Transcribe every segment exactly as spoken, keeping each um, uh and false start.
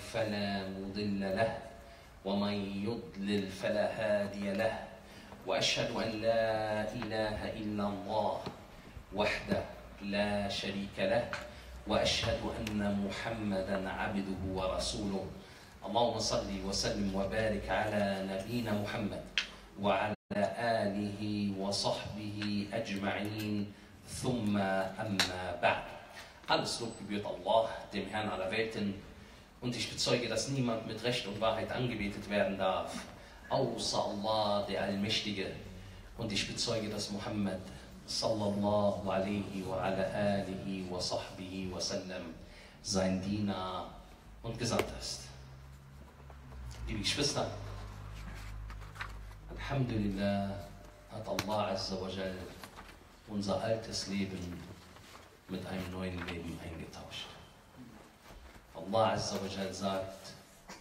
فلا مضل له ومن يضلل فلا هادي له وأشهد أن لا إله إلا الله وحده لا شريك له وأشهد أن محمدا عبده ورسوله. اللهم صل وسلم وبارك على نبينا محمد وعلى آله وصحبه أجمعين ثم أما بعد. Alles Lob gebührt Allah, dem Herrn aller Welten, und ich bezeuge, dass niemand mit Recht und Wahrheit angebetet werden darf, außer Allah, der Allmächtige. Und ich bezeuge, dass Muhammad sallallahu alaihi wa ala alihi wa sahbihi wa sallam sein Diener und Gesandter ist. Liebe Geschwister, Alhamdulillah hat Allah Azza wa Jal unser altes Leben mit einem neuen Leben eingetauscht. Allah Azza wa Jal sagt: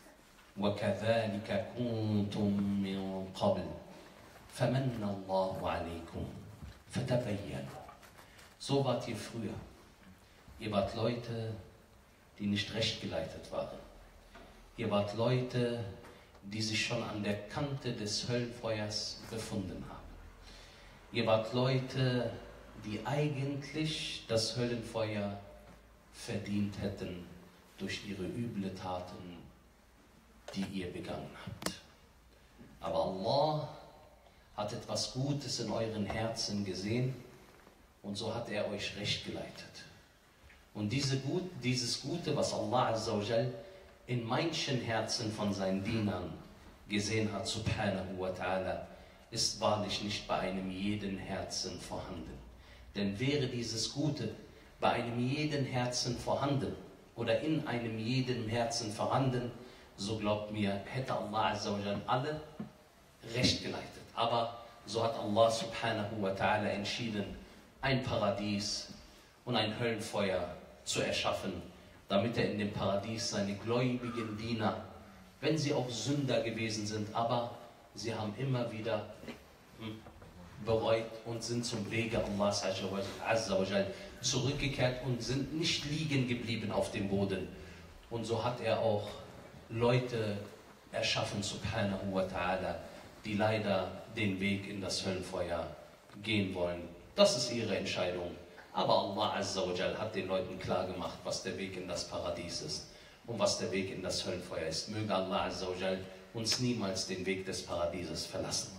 وَكَذَلِكَ كُنْتُم مِّن قَبْلِ فَمَنَّ اللَّهُ عَلَيْكُمْ فَتَبَيَّنُوا. So wart ihr früher. Ihr wart Leute, die nicht rechtgeleitet waren. Ihr wart Leute, die sich schon an der Kante des Höllenfeuers befunden haben. Ihr wart Leute, die eigentlich das Höllenfeuer verdient hätten durch ihre üble Taten, die ihr begangen habt. Aber Allah hat etwas Gutes in euren Herzen gesehen und so hat er euch recht geleitet. Und diese Gut, dieses Gute, was Allah Azza wa Jal in manchen Herzen von seinen Dienern gesehen hat, subhanahu wa ta'ala, ist wahrlich nicht bei einem jeden Herzen vorhanden. Denn wäre dieses Gute bei einem jeden Herzen vorhanden oder in einem jeden Herzen vorhanden, so glaubt mir, hätte Allah Azza wa Jal alle recht geleitet. Aber so hat Allah subhanahu wa ta'ala entschieden, ein Paradies und ein Höllenfeuer zu erschaffen, damit er in dem Paradies seine gläubigen Diener, wenn sie auch Sünder gewesen sind, aber sie haben immer wieder hm, bereut und sind zum Wege Allahs Azza wa Jal zurückgekehrt und sind nicht liegen geblieben auf dem Boden. Und so hat er auch Leute erschaffen, subhanahu wa ta'ala, die leider den Weg in das Höllenfeuer gehen wollen. Das ist ihre Entscheidung. Aber Allah Azza wa Jal hat den Leuten klar gemacht, was der Weg in das Paradies ist und was der Weg in das Höllenfeuer ist. Möge Allah Azza wa Jal uns niemals den Weg des Paradieses verlassen.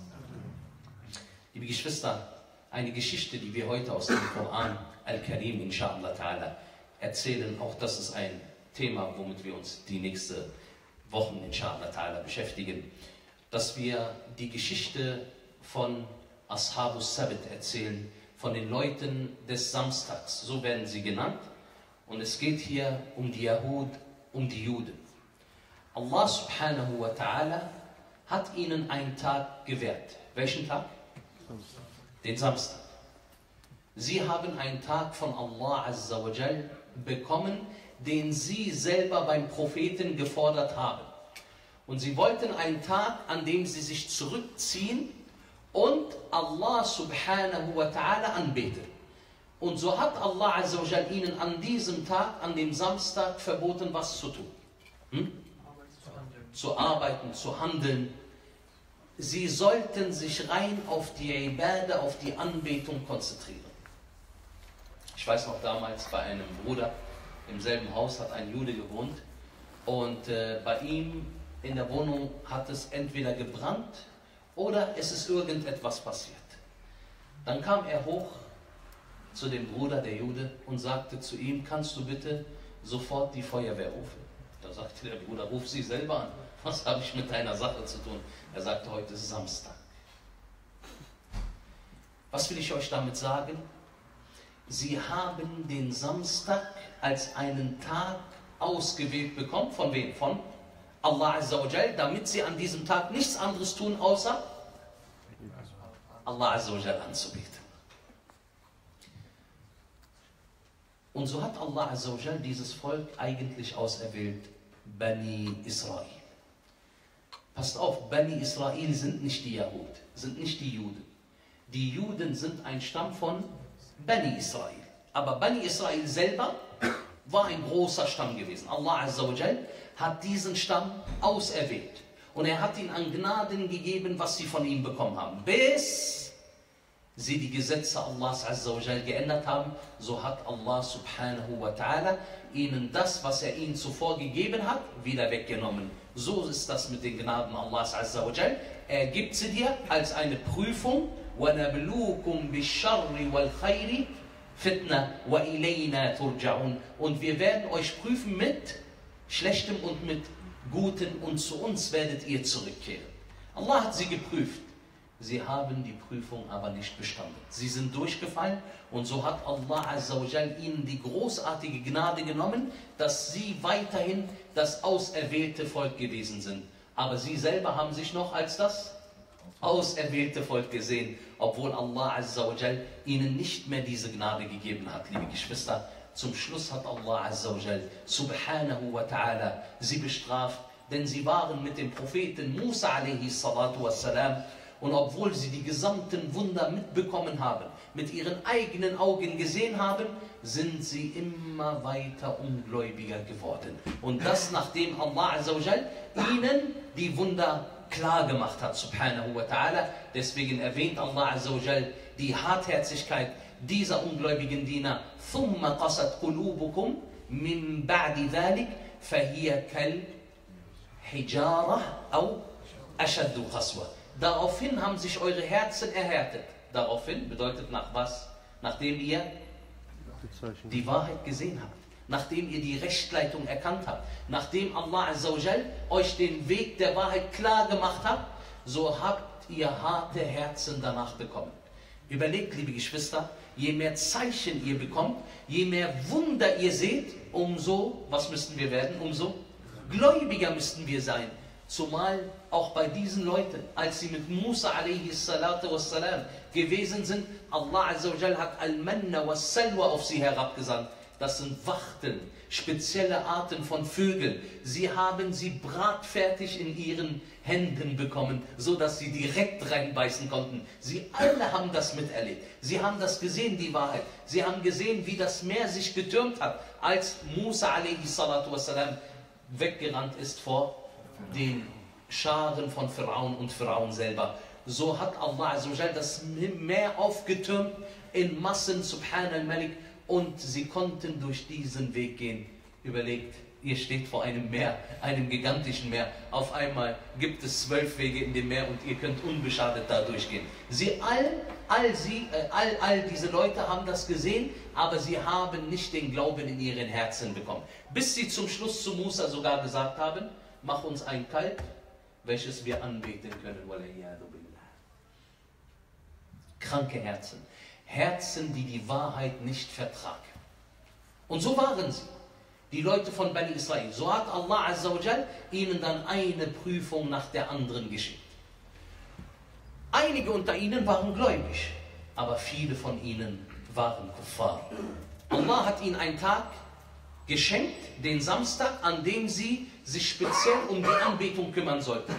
Liebe Geschwister, eine Geschichte, die wir heute aus dem Koran Al-Karim, inshallah ta'ala, erzählen, auch das ist ein Thema, womit wir uns die nächsten Wochen, inshallah ta'ala, beschäftigen, dass wir die Geschichte von Ashabus Sabt erzählen, von den Leuten des Samstags, so werden sie genannt. Und es geht hier um die Yahud, um die Juden. Allah subhanahu wa ta'ala hat ihnen einen Tag gewährt. Welchen Tag? Den Samstag. Sie haben einen Tag von Allah Azza wa Jal bekommen, den sie selber beim Propheten gefordert haben. Und sie wollten einen Tag, an dem sie sich zurückziehen und Allah subhanahu wa ta'ala anbeten. Und so hat Allah Azza wa Jal ihnen an diesem Tag, an dem Samstag, verboten, was zu tun. Hm? Zu arbeiten, zu handeln. Sie sollten sich rein auf die Ibadah, auf die Anbetung konzentrieren. Ich weiß noch, damals bei einem Bruder im selben Haus hat ein Jude gewohnt und äh, bei ihm in der Wohnung hat es entweder gebrannt oder es ist irgendetwas passiert. Dann kam er hoch zu dem Bruder, der Jude, und sagte zu ihm: Kannst du bitte sofort die Feuerwehr rufen? Da sagte der Bruder: Ruf sie selber an. Was habe ich mit deiner Sache zu tun? Er sagte: Heute ist Samstag. Was will ich euch damit sagen? Sie haben den Samstag als einen Tag ausgewählt bekommen. Von wem? Von Allah Azza wa Jal, damit sie an diesem Tag nichts anderes tun, außer Allah Azza wa Jal anzubeten. Und so hat Allah Azza wa Jal dieses Volk eigentlich auserwählt, Bani Israel. Passt auf, Bani Israel sind nicht die Yahud, sind nicht die Juden. Die Juden sind ein Stamm von Bani Israel. Aber Bani Israel selber war ein großer Stamm gewesen. Allah Azza wa Jal hat diesen Stamm auserwählt. Und er hat ihnen an Gnaden gegeben, was sie von ihm bekommen haben. Bis sie die Gesetze Allahs Azza wa Jal geändert haben, so hat Allah subhanahu wa ta'ala ihnen das, was er ihnen zuvor gegeben hat, wieder weggenommen. So ist das mit den Gnaden Allahs Azza wa Jal. Er gibt sie dir als eine Prüfung. وَنَبْلُوكُمْ بِالشَّرِّ وَالْخَيْرِ فِتْنَةً وَإِلَيْنَا تُرْجَعُونَ. Und wir werden euch prüfen mit Schlechtem und mit Gutem, und zu uns werdet ihr zurückkehren. Allah hat sie geprüft. Sie haben die Prüfung aber nicht bestanden. Sie sind durchgefallen, und so hat Allah Azza wa Jal ihnen die großartige Gnade genommen, dass sie weiterhin das auserwählte Volk gewesen sind. Aber sie selber haben sich noch als das auserwählte Volk gesehen, obwohl Allah Azza wa Jal ihnen nicht mehr diese Gnade gegeben hat, liebe Geschwister. Zum Schluss hat Allah Azza wa Jal subhanahu wa ta'ala sie bestraft, denn sie waren mit dem Propheten Musa alaihi salatu wassalam, und obwohl sie die gesamten Wunder mitbekommen haben, mit ihren eigenen Augen gesehen haben, sind sie immer weiter ungläubiger geworden. Und das, nachdem Allah Azza wa Jal ihnen die Wunder klar gemacht hat, subhanahu wa ta'ala. Deswegen erwähnt Allah Azza wa Jal die Hartherzigkeit dieser ungläubigen Diener. ثُمَّ قَسَتْ قُلُوبُكُمْ مِنْ بَعْدِ ذَلِكَ فَهِيَ كَالْحِجَارَةِ أَوْ أَشَدُّ قَسْوَةً. Daraufhin haben sich eure Herzen erhärtet. Daraufhin bedeutet nach was? Nachdem ihr die Wahrheit gesehen habt, nachdem ihr die Rechtleitung erkannt habt, nachdem Allah Azza wa Jal euch den Weg der Wahrheit klar gemacht hat, so habt ihr harte Herzen danach bekommen. Überlegt, liebe Geschwister, je mehr Zeichen ihr bekommt, je mehr Wunder ihr seht, umso, was müssten wir werden? Umso gläubiger müssten wir sein. Zumal auch bei diesen Leuten, als sie mit Musa alaihi salatu wassalam gewesen sind, Allah Azza wa Jal hat Al-Manna was-Salwa auf sie herabgesandt. Das sind Wachteln, spezielle Arten von Vögeln. Sie haben sie bratfertig in ihren Händen bekommen, so dass sie direkt reinbeißen konnten. Sie alle haben das miterlebt. Sie haben das gesehen, die Wahrheit. Sie haben gesehen, wie das Meer sich getürmt hat, als Musa alaihi salatu wassalam weggerannt ist vor den Scharen von Pharaon und Pharaon selber. So hat Allah Azza wa Jal das Meer aufgetürmt in Massen, subhanal Malik, und sie konnten durch diesen Weg gehen. Überlegt, ihr steht vor einem Meer, einem gigantischen Meer. Auf einmal gibt es zwölf Wege in dem Meer und ihr könnt unbeschadet da durchgehen. Sie all, all, sie, äh, all, all diese Leute haben das gesehen, aber sie haben nicht den Glauben in ihren Herzen bekommen. Bis sie zum Schluss zu Musa sogar gesagt haben, mach uns ein Kalb, welches wir anbeten können. Kranke Herzen. Herzen, die die Wahrheit nicht vertragen. Und so waren sie, die Leute von Bani Israel. So hat Allah Azza wa Jal ihnen dann eine Prüfung nach der anderen geschickt. Einige unter ihnen waren gläubig, aber viele von ihnen waren Kuffar. Allah hat ihnen einen Tag geschenkt, den Samstag, an dem sie sich speziell um die Anbetung kümmern sollten.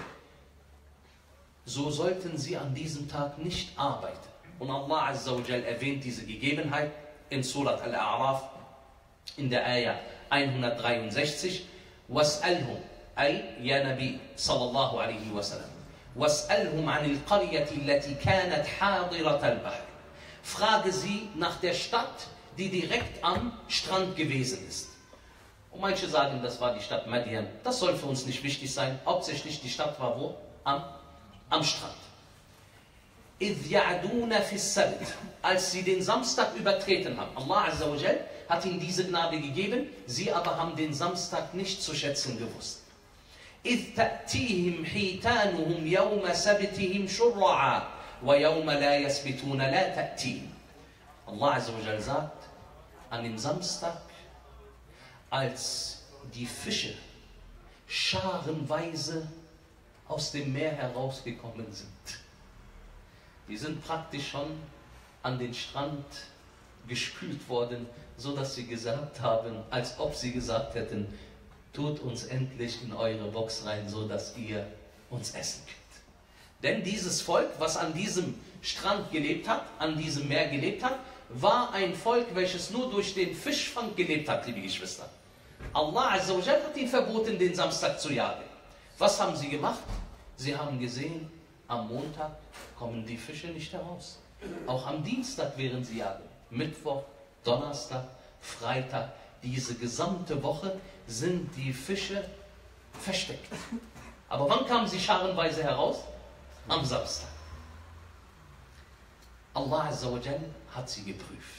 So sollten sie an diesem Tag nicht arbeiten. Und Allah Azza wa Jal erwähnt diese Gegebenheit in Surat Al-A'raf in der Ayah hundertdreiundsechzig. وَاسْأَلْهُمْ أي يا نبي صلى الله عليه وسلم وَاسْأَلْهُمْ عَنِ الْقَرْيَةِ الَّتِي كَانَتْ حَاضِرَةَ الْبَحْرِ. Frage sie nach der Stadt, die direkt am Strand gewesen ist. Und manche sagen, das war die Stadt Madian. Das soll für uns nicht wichtig sein. Hauptsächlich die Stadt war wo? Am, am Strand. إِذْ يَعْدُونَ فِي السَّبْتِ. Als sie den Samstag übertreten haben. Allah Azza wa Jal hat ihnen diese Gnade gegeben, sie aber haben den Samstag nicht zu schätzen gewusst. إِذْ تَأْتِيهِمْ حِيتَانُهُمْ يَوْمَ سَبْتِهِمْ شُرَّعًا وَيَوْمَ لَا يَسْبِتُونَ لَا تَأْتِيهِمْ. Allah Azza wa Jal sagt, an dem Samstag, als die Fische scharenweise aus dem Meer herausgekommen sind. Die sind praktisch schon an den Strand gespült worden, so dass sie gesagt haben, als ob sie gesagt hätten, tut uns endlich in eure Box rein, so dass ihr uns essen könnt. Denn dieses Volk, was an diesem Strand gelebt hat, an diesem Meer gelebt hat, war ein Volk, welches nur durch den Fischfang gelebt hat, liebe Geschwister. Allah Azza wa Jal hat ihnen verboten, den Samstag zu jagen. Was haben sie gemacht? Sie haben gesehen, am Montag kommen die Fische nicht heraus. Auch am Dienstag wären sie jagen. Mittwoch, Donnerstag, Freitag, diese gesamte Woche sind die Fische versteckt. Aber wann kamen sie scharenweise heraus? Am Samstag. Allah Azza wa Jal hat sie geprüft.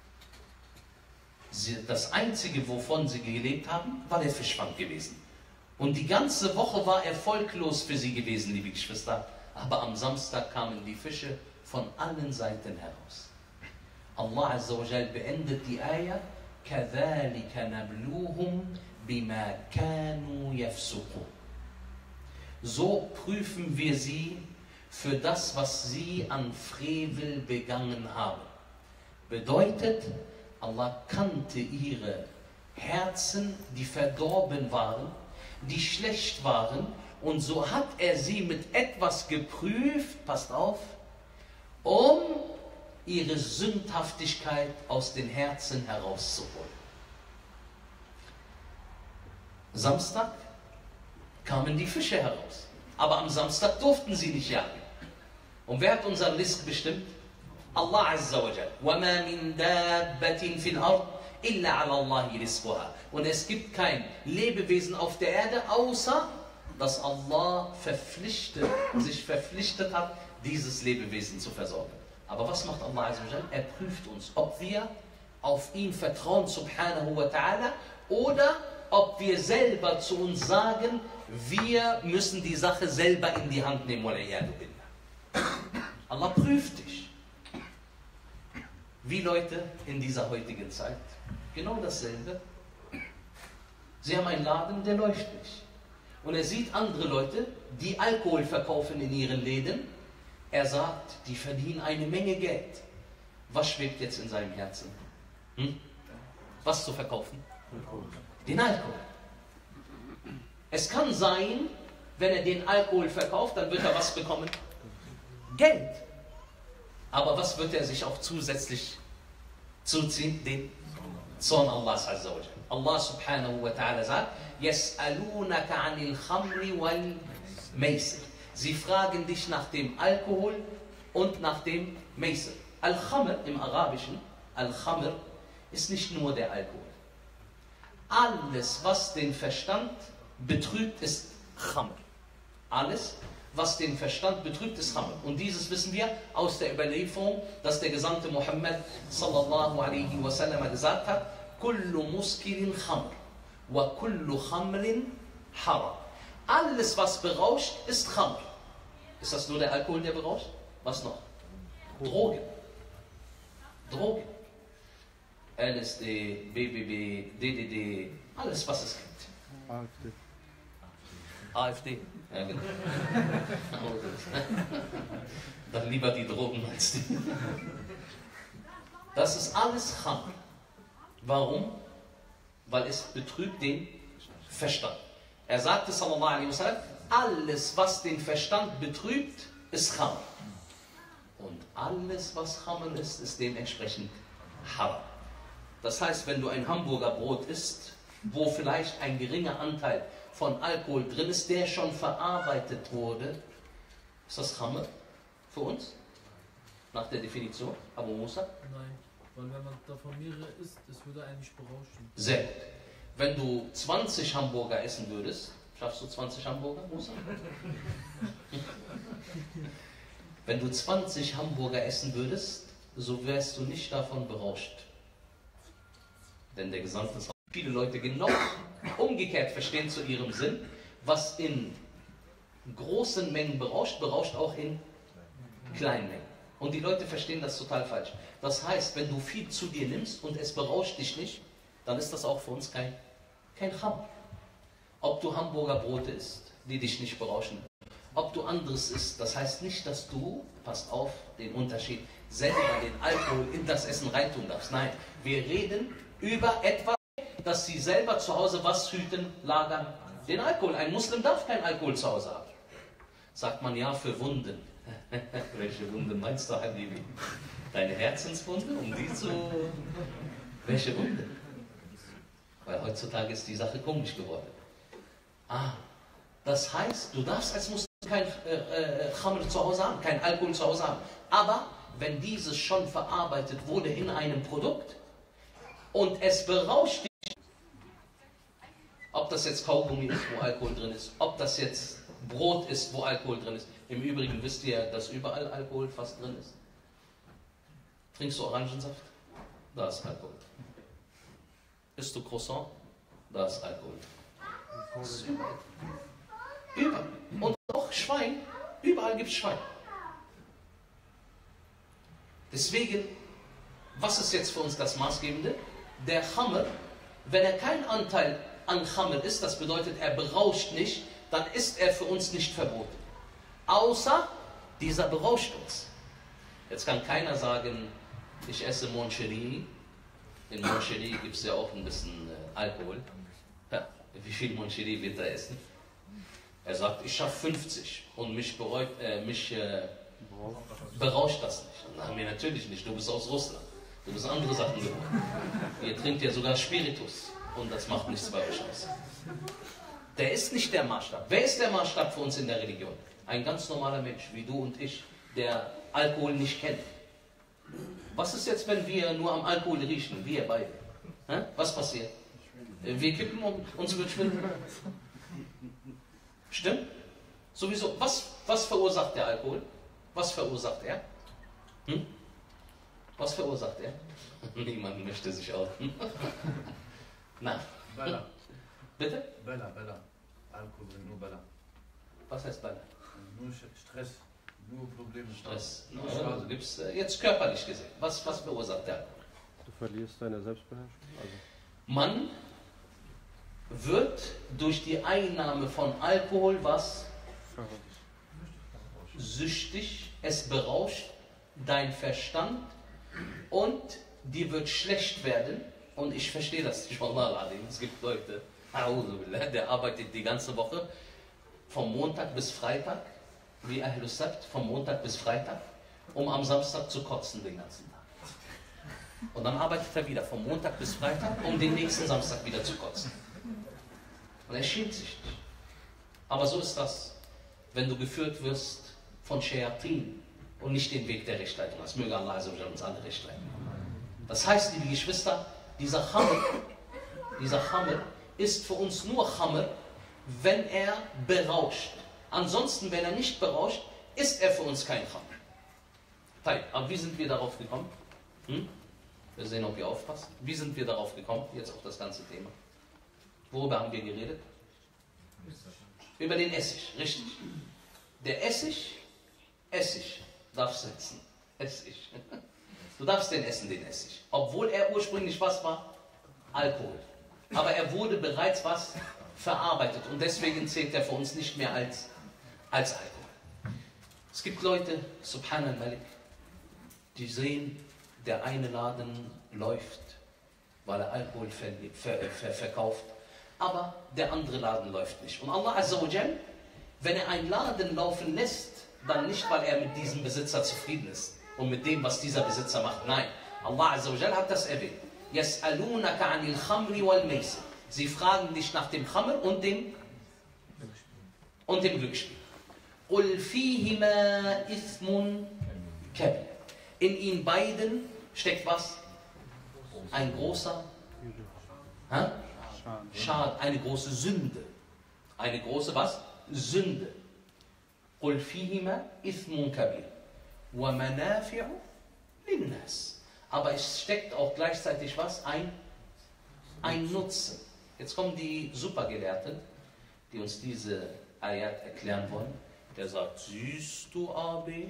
Sie, das Einzige, wovon sie gelebt haben, war der Fischfang gewesen. Und die ganze Woche war erfolglos für sie gewesen, liebe Geschwister. Aber am Samstag kamen die Fische von allen Seiten heraus. Allah Azza wa Jal beendet die Ayah: كَذَلِكَ نَبْلُوهُمْ بِمَا كَانُوا يَفْسُقُونَ. So prüfen wir sie für das, was sie an Frevel begangen haben. Bedeutet, Allah kannte ihre Herzen, die verdorben waren, die schlecht waren, und so hat er sie mit etwas geprüft, passt auf, um ihre Sündhaftigkeit aus den Herzen herauszuholen. Samstag kamen die Fische heraus, aber am Samstag durften sie nicht jagen. Und wer hat unseren Rizq bestimmt? Allah Azza wa Jal. وَمَا مِن دَابَّةٍ فِي الْأَرْضِ إِلَّا عَلَى اللَّهِ رِزْقُهَا. Und es gibt kein Lebewesen auf der Erde, außer dass Allah verpflichtet, sich verpflichtet hat, dieses Lebewesen zu versorgen. Aber was macht Allah Azza wa Jal? Er prüft uns, ob wir auf ihn vertrauen, subhanahu wa ta'ala, oder ob wir selber zu uns sagen, wir müssen die Sache selber in die Hand nehmen. Allah prüft dich. Wie Leute in dieser heutigen Zeit. Genau dasselbe. Sie haben einen Laden, der läuft nicht. Und er sieht andere Leute, die Alkohol verkaufen in ihren Läden. Er sagt, die verdienen eine Menge Geld. Was schwebt jetzt in seinem Herzen? Hm? Was zu verkaufen? Alkohol. Den Alkohol. Es kann sein, wenn er den Alkohol verkauft, dann wird er was bekommen? Geld. Aber was wird er sich auch zusätzlich zuziehen? Den Zorn Allahs Azza wa Jal. Allah subhanahu wa ta'ala sagt, يَسْأَلُونَكَ عَنِ الْخَمْرِ وَالْمَيْسِرِ. Sie fragen dich nach dem Alkohol und nach dem Meisir. Al-Khamr im Arabischen, Al-Khamr ist nicht nur der Alkohol. Alles, was den Verstand betrübt, ist Khamr. Alles, was den Verstand betrübt, ist Khamr. Und dieses wissen wir aus der Überlieferung, dass der Gesandte Muhammad sallallahu alaihi wasallam gesagt hat: Kullu muskirin Khamr wa kullu Khamrin haram. Alles, was berauscht, ist Khamr. Ist das nur der Alkohol, der berauscht? Was noch? Drogen. Drogen. L S D, B B B, D D D, alles, was es gibt. AfD. AfD. Ja, genau. Dann lieber die Drogen als die. Das ist alles Khamr. Warum? Weil es betrübt den Verstand. Er sagte, sallallahu alaihi wasallam, alles, was den Verstand betrübt, ist Khamr. Und alles, was Khamr ist, ist dementsprechend Haram. Das heißt, wenn du ein Hamburger Brot isst, wo vielleicht ein geringer Anteil von Alkohol drin ist, der schon verarbeitet wurde, ist das Khamr für uns? Nach der Definition, Abu Musa? Nein, weil wenn man davon mehrere isst, es würde eigentlich berauschen. Sehr gut. Wenn du zwanzig Hamburger essen würdest, schaffst du zwanzig Hamburger, Musa? Wenn du zwanzig Hamburger essen würdest, so wärst du nicht davon berauscht. Denn der Gesandte sagt, viele Leute genau umgekehrt verstehen zu ihrem Sinn, was in großen Mengen berauscht, berauscht auch in kleinen Mengen. Und die Leute verstehen das total falsch. Das heißt, wenn du viel zu dir nimmst und es berauscht dich nicht, dann ist das auch für uns kein, kein Khamr. Ob du Hamburger Brote isst, die dich nicht berauschen, ob du anderes isst, das heißt nicht, dass du, passt auf den Unterschied, selber den Alkohol in das Essen reintun darfst. Nein, wir reden über etwas, dass sie selber zu Hause was hüten, lagern. Den Alkohol. Ein Muslim darf kein Alkohol zu Hause haben. Sagt man ja für Wunden. Welche Wunde meinst du, Habibi? Deine Herzenswunde, um die zu... Welche Wunde? Weil heutzutage ist die Sache komisch geworden. Ah, das heißt, du darfst als Muslim kein äh, äh, Khamr zu Hause haben, kein Alkohol zu Hause haben. Aber wenn dieses schon verarbeitet wurde in einem Produkt und es berauscht dich, ob das jetzt Kaugummi ist, wo Alkohol drin ist, ob das jetzt Brot ist, wo Alkohol drin ist. Im Übrigen wisst ihr, dass überall Alkohol fast drin ist. Trinkst du Orangensaft? Da ist Alkohol. Isst du Croissant? Da ist Alkohol. Das ist überall. Überall. Und auch Schwein. Überall gibt es Schwein. Deswegen, was ist jetzt für uns das Maßgebende? Der Khamr, wenn er keinen Anteil an Khamr ist, das bedeutet, er berauscht nicht, dann ist er für uns nicht verboten. Außer dieser berauscht uns. Jetzt kann keiner sagen, ich esse Moncherie. In Moncherie gibt es ja auch ein bisschen äh, Alkohol. Ja, wie viel Moncherie wird er essen? Er sagt, ich schaffe fünfzig und mich, bereut, äh, mich äh, berauscht das nicht. Na, mir natürlich nicht, du bist aus Russland. Du bist andere Sachen gewohnt. Ihr trinkt ja sogar Spiritus und das macht nichts bei euch aus. Der ist nicht der Maßstab. Wer ist der Maßstab für uns in der Religion? Ein ganz normaler Mensch, wie du und ich, der Alkohol nicht kennt. Was ist jetzt, wenn wir nur am Alkohol riechen, wir beide? Hä? Was passiert? Wir kippen und uns wird schwindeln. Stimmt? Sowieso, was, was verursacht der Alkohol? Was verursacht er? Hm? Was verursacht er? Niemand möchte sich outen. Na? Bella. Bitte? Bella, Bella. Alkohol bringt nur Bella. Was heißt Bella? Nur Stress, nur Probleme. Stress. Nur Also Schaden. gibt's äh, jetzt körperlich gesehen. Was, was verursacht der Alkohol? Du verlierst deine Selbstbeherrschung. Also. Man wird durch die Einnahme von Alkohol was? Süchtig, es berauscht dein Verstand und dir wird schlecht werden. Und ich verstehe das nicht, Wallah, es gibt Leute, der arbeitet die ganze Woche vom Montag bis Freitag, wie Ahlus Sabt, vom Montag bis Freitag, um am Samstag zu kotzen den ganzen Tag. Und dann arbeitet er wieder vom Montag bis Freitag, um den nächsten Samstag wieder zu kotzen. Und er schämt sich nicht. Aber so ist das, wenn du geführt wirst von Shayatin und nicht den Weg der Rechtleitung. Das möge Allah uns alle recht leiten. Das heißt, liebe Geschwister, dieser Khamr, dieser Khamr ist für uns nur Khamr, wenn er berauscht. Ansonsten, wenn er nicht berauscht, ist er für uns kein Khamr. Aber wie sind wir darauf gekommen? Hm? Wir sehen, ob ihr aufpasst. Wie sind wir darauf gekommen? Jetzt auf das ganze Thema. Worüber haben wir geredet? Über den Essig, richtig. Der Essig, Essig, darfst du essen. Essig. Du darfst den essen, den Essig. Obwohl er ursprünglich was war? Alkohol. Aber er wurde bereits was verarbeitet. Und deswegen zählt er für uns nicht mehr als, als Alkohol. Es gibt Leute, Subhanal Malik, die sehen, der eine Laden läuft, weil er Alkohol ver, ver, ver, verkauft. Aber der andere Laden läuft nicht. Und Allah Azza wa Jal, wenn er einen Laden laufen lässt, dann nicht, weil er mit diesem Besitzer zufrieden ist und mit dem, was dieser Besitzer macht. Nein, Allah Azza wa Jal hat das erwähnt. يَسْأَلُونَكَ عَنِ الْخَمْرِ وَالْمَيْسِرِ. Sie fragen dich nach dem Khamr und dem, und dem Glücksspiel. قُلْ فِيهِمَا إِثْمٌ كَبِيرٌ. In ihnen beiden steckt was? Ein großer ha? Schad, eine große Sünde. Eine große was? Sünde. قُلْ فِيهِمَا إِثْمٌ كَبِيرٌ وَمَنَافِعُ لِلنَّاسِ. Aber es steckt auch gleichzeitig was? Ein, ein Nutzen. Jetzt kommen die Supergelehrten, die uns diese Ayat erklären wollen. Der sagt, siehst du, Abi?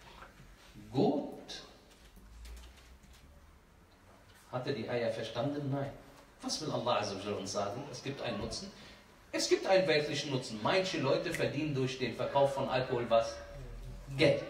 Gut. Hat er die Ayat verstanden? Nein. Was will Allah Azza wa Jalla uns sagen? Es gibt einen Nutzen. Es gibt einen weltlichen Nutzen. Manche Leute verdienen durch den Verkauf von Alkohol was? Geld.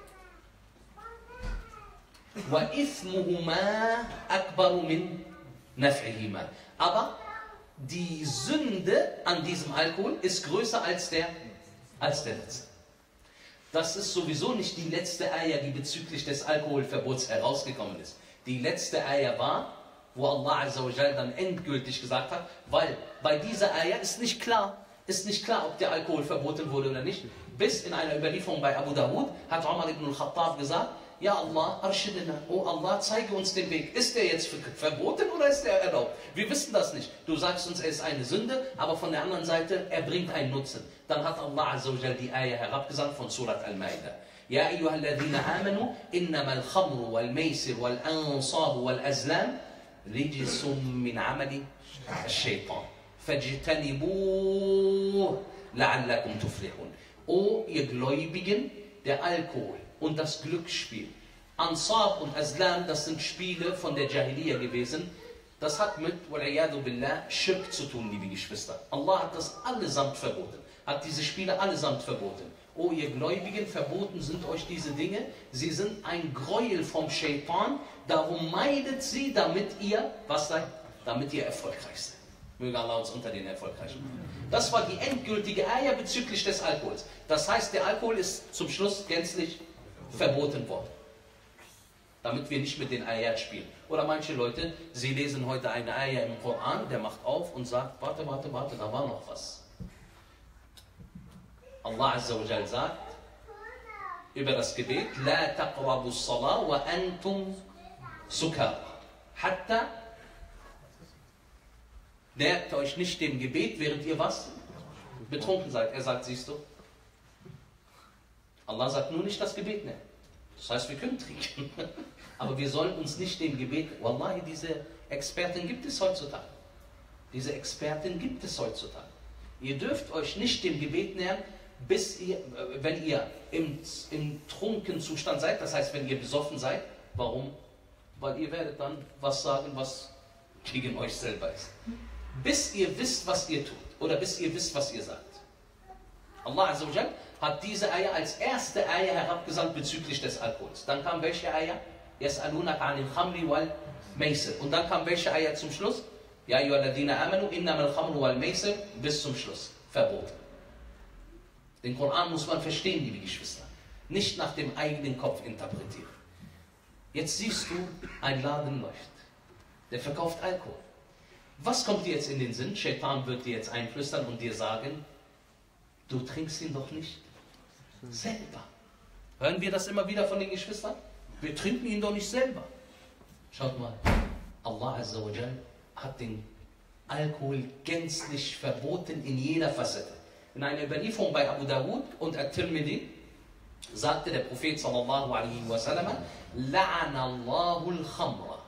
وَإِثْمُهُمَا أَكْبَرُ مِنْ نَفْعِهِمَا. Aber die Sünde an diesem Alkohol ist größer als der, als der letzte. Das ist sowieso nicht die letzte Ayah, die bezüglich des Alkoholverbots herausgekommen ist. Die letzte Ayah war wo Allah Azza wa Jal dann endgültig gesagt hat, weil bei dieser Ayah ist nicht klar, ist nicht klar, ob der Alkohol verboten wurde oder nicht. Bis in einer Überlieferung bei Abu Dawud hat Umar ibn al-Khattab gesagt, ja Allah, Arshidina, oh Allah, zeige uns den Weg. Ist der jetzt verboten oder ist der erlaubt? Wir wissen das nicht. Du sagst uns, er ist eine Sünde, aber von der anderen Seite, er bringt einen Nutzen. Dann hat Allah Azza wa Jal die Ayah herabgesandt von Surat Al-Ma'idah. Ja ayyuhalladhina amanu, innama al-khamru wal-maysir wal-ansab wal-azlam rijsum min amali al-shaytan. Fajtanibuh la'allakum tuflihun. O ihr Gläubigen, der Alkohol und das Glücksspiel. Ansab und Azlam, das sind Spiele von der Jahiliya gewesen. Das hat mit, wal'iyadu billah, Schirk zu tun, liebe Geschwister. Allah hat das allesamt verboten. Hat diese Spiele allesamt verboten. O ihr Gläubigen, verboten sind euch diese Dinge. Sie sind ein Gräuel vom Shaitan. Darum meidet sie, damit ihr, was seid? Damit ihr erfolgreich seid. Möge Allah uns unter den Erfolgreichen machen. Das war die endgültige Ayah bezüglich des Alkohols. Das heißt, der Alkohol ist zum Schluss gänzlich verboten worden. Damit wir nicht mit den Ayat spielen. Oder manche Leute, sie lesen heute eine Ayah im Koran, der macht auf und sagt, warte, warte, warte, da war noch was. Allah Azza wa Jal sagt über das Gebet, La taqrabu as-salah wa antum sukar. Hatta nähert euch nicht dem Gebet, während ihr was? Betrunken seid. Er sagt, siehst du, Allah sagt nur nicht das Gebet nähern. Das heißt, wir können trinken. Aber wir sollen uns nicht dem Gebet, Wallahi, diese Experten gibt es heutzutage. Diese Experten gibt es heutzutage. Ihr dürft euch nicht dem Gebet nähern, bis ihr, wenn ihr im, im trunken Zustand seid, das heißt, wenn ihr besoffen seid. Warum? Weil ihr werdet dann was sagen, was gegen euch selber ist. Bis ihr wisst, was ihr tut. Oder bis ihr wisst, was ihr sagt. Allah Azza wa Jal hat diese Ayah als erste Ayah herabgesandt bezüglich des Alkohols. Dann kam welche Ayah? Yas'alunaka 'anil khamri wal maisir. Und dann kam welche Ayah zum Schluss? Ya ayyuhalladhina amanu innamal khamru wal maisir, bis zum Schluss. Verboten. Den Koran muss man verstehen, liebe Geschwister. Nicht nach dem eigenen Kopf interpretieren. Jetzt siehst du, ein Laden läuft. Der verkauft Alkohol. Was kommt dir jetzt in den Sinn? Shaitan wird dir jetzt einflüstern und dir sagen, du trinkst ihn doch nicht selber. Hören wir das immer wieder von den Geschwistern? Wir trinken ihn doch nicht selber. Schaut mal, Allah Azza wa Jal hat den Alkohol gänzlich verboten in jeder Facette. In einer Überlieferung bei Abu Dawud und At-Tirmidhi sagte der Prophet sallallahu alaihi wasallam, La'ana Allahu al-Khamra.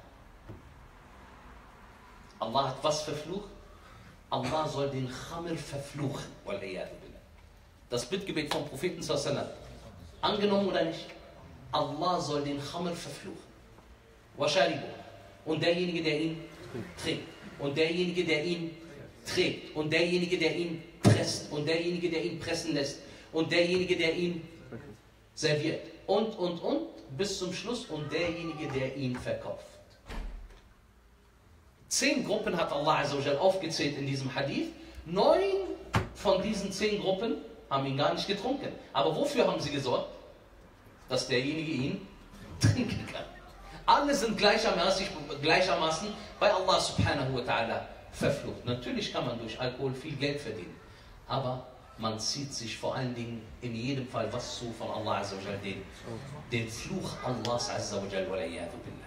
Allah hat was verflucht? Allah soll den Khamr verfluchen. Das Bittgebet vom Propheten sallallahu alaihi wasallam. Angenommen oder nicht? Allah soll den Khamr verfluchen. Washaribu. Und derjenige, der ihn trinkt. Und derjenige, der ihn trägt. Und derjenige, der ihn presst. Und derjenige, der ihn pressen lässt. Und derjenige, der ihn serviert. Und, und, und, bis zum Schluss. Und derjenige, der ihn verkauft. Zehn Gruppen hat Allah Azza wa Jal aufgezählt in diesem Hadith. Neun von diesen zehn Gruppen haben ihn gar nicht getrunken. Aber wofür haben sie gesorgt? Dass derjenige ihn trinken kann. Alle sind gleichermaßen, gleichermaßen bei Allah subhanahu wa ta'ala verflucht. Natürlich kann man durch Alkohol viel Geld verdienen. Aber man zieht sich vor allen Dingen in jedem Fall was zu von Allah Azza wa Jal, den, den Fluch Allahs Azza wa Jal wa la'iyadu billah.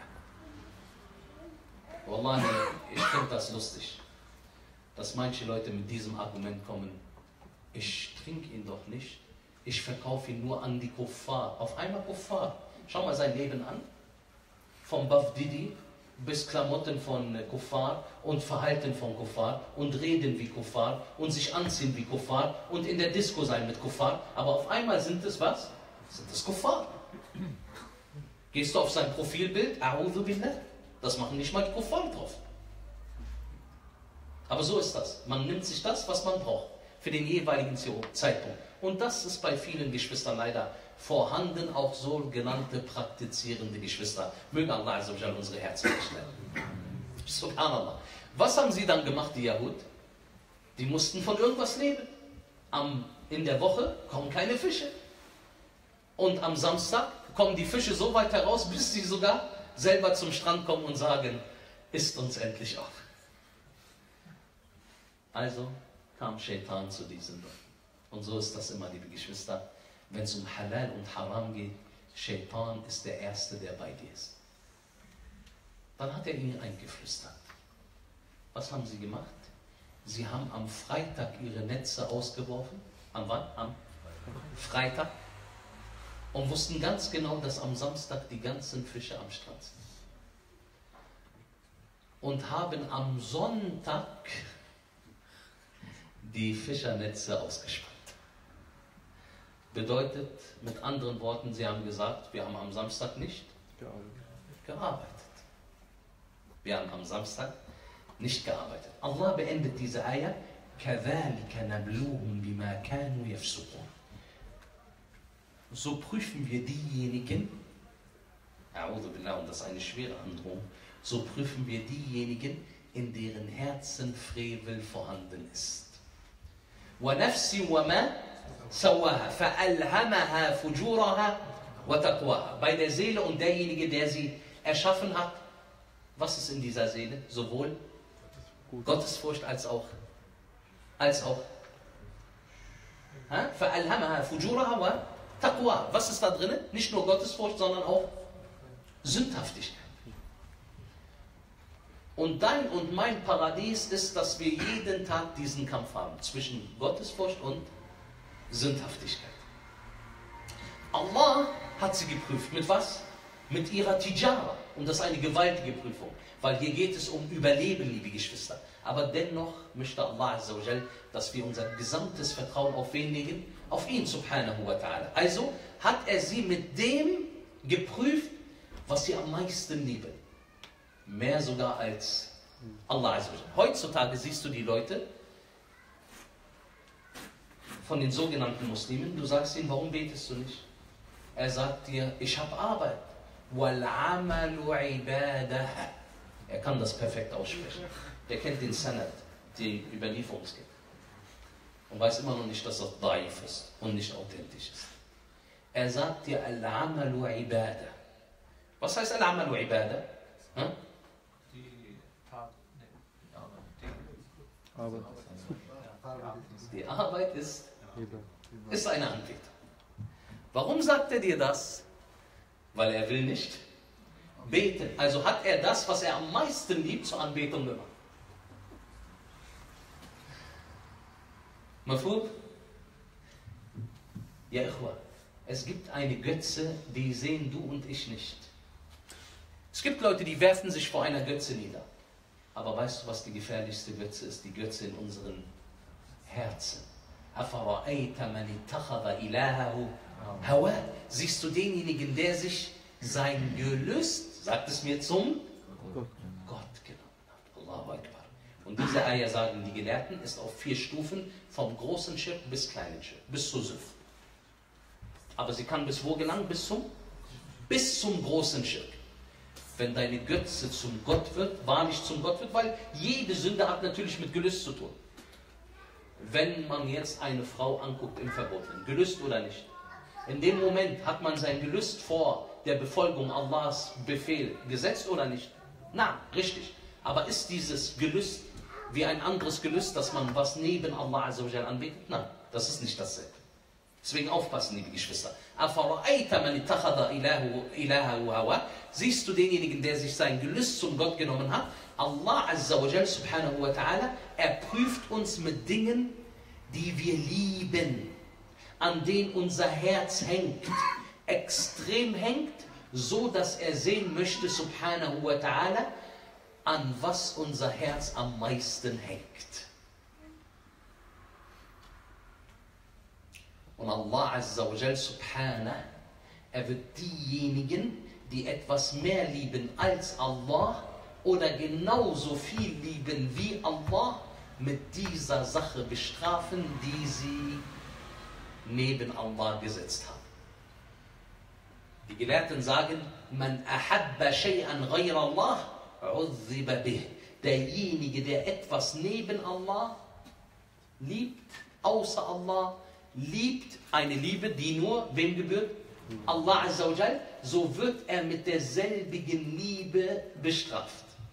Wallahi, ich finde das lustig, dass manche Leute mit diesem Argument kommen, ich trinke ihn doch nicht, ich verkaufe ihn nur an die Kuffar. Auf einmal Kuffar. Schau mal sein Leben an. Vom Baf Didi bis Klamotten von Kuffar und Verhalten von Kuffar und reden wie Kuffar und sich anziehen wie Kuffar und in der Disco sein mit Kuffar. Aber auf einmal sind es was? Sind es Kuffar. Gehst du auf sein Profilbild? A'udhu billah. Das machen nicht mal die Kuffar drauf. Aber so ist das. Man nimmt sich das, was man braucht, für den jeweiligen Zeitpunkt. Und das ist bei vielen Geschwistern leider vorhanden, auch so genannte praktizierende Geschwister. Möge Allah Azza wa Jal unsere Herzen stellen. Subhanallah. Was haben sie dann gemacht, die Yahud? Die mussten von irgendwas leben. Am, in der Woche kommen keine Fische. Und am Samstag kommen die Fische so weit heraus, bis sie sogar selber zum Strand kommen und sagen, isst uns endlich auf. Also kam Shaitan zu diesen Leuten. Und so ist das immer, liebe Geschwister. Wenn es um Halal und Haram geht, Shaitan ist der Erste, der bei dir ist. Dann hat er ihnen eingeflüstert. Was haben sie gemacht? Sie haben am Freitag ihre Netze ausgeworfen. Am wann? Am Freitag. Und wussten ganz genau, dass am Samstag die ganzen Fische am Strand sind. Und haben am Sonntag die Fischernetze ausgespannt. Bedeutet, mit anderen Worten, sie haben gesagt, wir haben am Samstag nicht gearbeitet. Wir haben am Samstag nicht gearbeitet. Allah beendet diese Eier. كَذَلِكَ نَبْلُوهُمْ بِمَا كَانُوا يَفْسُقُونَ. So prüfen wir diejenigen, A'udhu Billah, und das ist eine schwere Androhung, so prüfen wir diejenigen, in deren Herzen Frevel vorhanden ist. وَنَفْسِ وَمَا سَوَّاهَا فَأَلْهَمَهَا فُجُورَهَا وَتَقْوَاهَا. Bei der Seele und derjenige, der sie erschaffen hat, was ist in dieser Seele? Sowohl Gottesfurcht als auch als auch فَأَلْهَمَهَا فُجُورَهَا وَتَقْوَاهَا. Was ist da drin? Nicht nur Gottesfurcht, sondern auch Sündhaftigkeit. Und dein und mein Paradies ist, dass wir jeden Tag diesen Kampf haben zwischen Gottesfurcht und Sündhaftigkeit. Allah hat sie geprüft. Mit was? Mit ihrer Tijara. Und das ist eine gewaltige Prüfung. Weil hier geht es um Überleben, liebe Geschwister. Aber dennoch möchte Allah Azza wa Jal, dass wir unser gesamtes Vertrauen auf wen legen? Auf ihn, subhanahu wa ta'ala. Also hat er sie mit dem geprüft, was sie am meisten lieben. Mehr sogar als Allah Azza wa Jal. Heutzutage siehst du die Leute von den sogenannten Muslimen, du sagst ihnen, warum betest du nicht? Er sagt dir, ich habe Arbeit. وَالْعَمَلُ عِبَادَهَا. Er kann das perfekt aussprechen. Der kennt den Sanad, die Überlieferungskette. Und weiß immer noch nicht, dass das daif ist und nicht authentisch ist. Er sagt dir, Al-Amalu Ibada. Was heißt Al-Amalu Ibada? Hm? Die Tat, nee, die Arbeit. Die Arbeit ist, ist eine Anbetung. Warum sagt er dir das? Weil er will nicht beten. Also hat er das, was er am meisten liebt, zur Anbetung gemacht. Mafhum? Ja, Ikhwa, es gibt eine Götze, die sehen du und ich nicht. Es gibt Leute, die werfen sich vor einer Götze nieder. Aber weißt du, was die gefährlichste Götze ist? Die Götze in unseren Herzen. Siehst du denjenigen, der sich sein Gelüst, sagt es mir, zum Gott genommen hat. Allahu Akbar. Und diese Eier, sagen die Gelehrten, ist auf vier Stufen, vom großen Schirk bis kleinen Schirk, bis zu Süff. Aber sie kann bis wo gelangen? Bis zum, bis zum großen Schirk. Wenn deine Götze zum Gott wird, wahrlich zum Gott wird, weil jede Sünde hat natürlich mit Gelüst zu tun. Wenn man jetzt eine Frau anguckt im Verbotenen, Gelüst oder nicht, in dem Moment hat man sein Gelüst vor der Befolgung Allahs Befehl gesetzt oder nicht? Na, richtig. Aber ist dieses Gelüst wie ein anderes Gelüst, dass man was neben Allah Azza wa Jal anbetet? Nein, das ist nicht dasselbe. Deswegen aufpassen, liebe Geschwister. Siehst du denjenigen, der sich sein Gelüst zum Gott genommen hat? Allah Azza wa Jal subhanahu wa ta'ala, er prüft uns mit Dingen, die wir lieben, an denen unser Herz hängt, extrem hängt, so dass er sehen möchte, subhanahu wa ta'ala, an was unser Herz am meisten hängt. Und Allah Azza wa Jal subhanahu, er wird diejenigen, die etwas mehr lieben als Allah oder genauso viel lieben wie Allah, mit dieser Sache bestrafen, die sie neben Allah gesetzt haben. Die Gelehrten sagen, man ahabba shay'an ghayra Allah, uzziba bih. Derjenige, der etwas neben Allah liebt, außer Allah, liebt eine Liebe, die nur wem gebührt? Allah Azza wa Jal, so wird er mit derselbigen Liebe bestraft.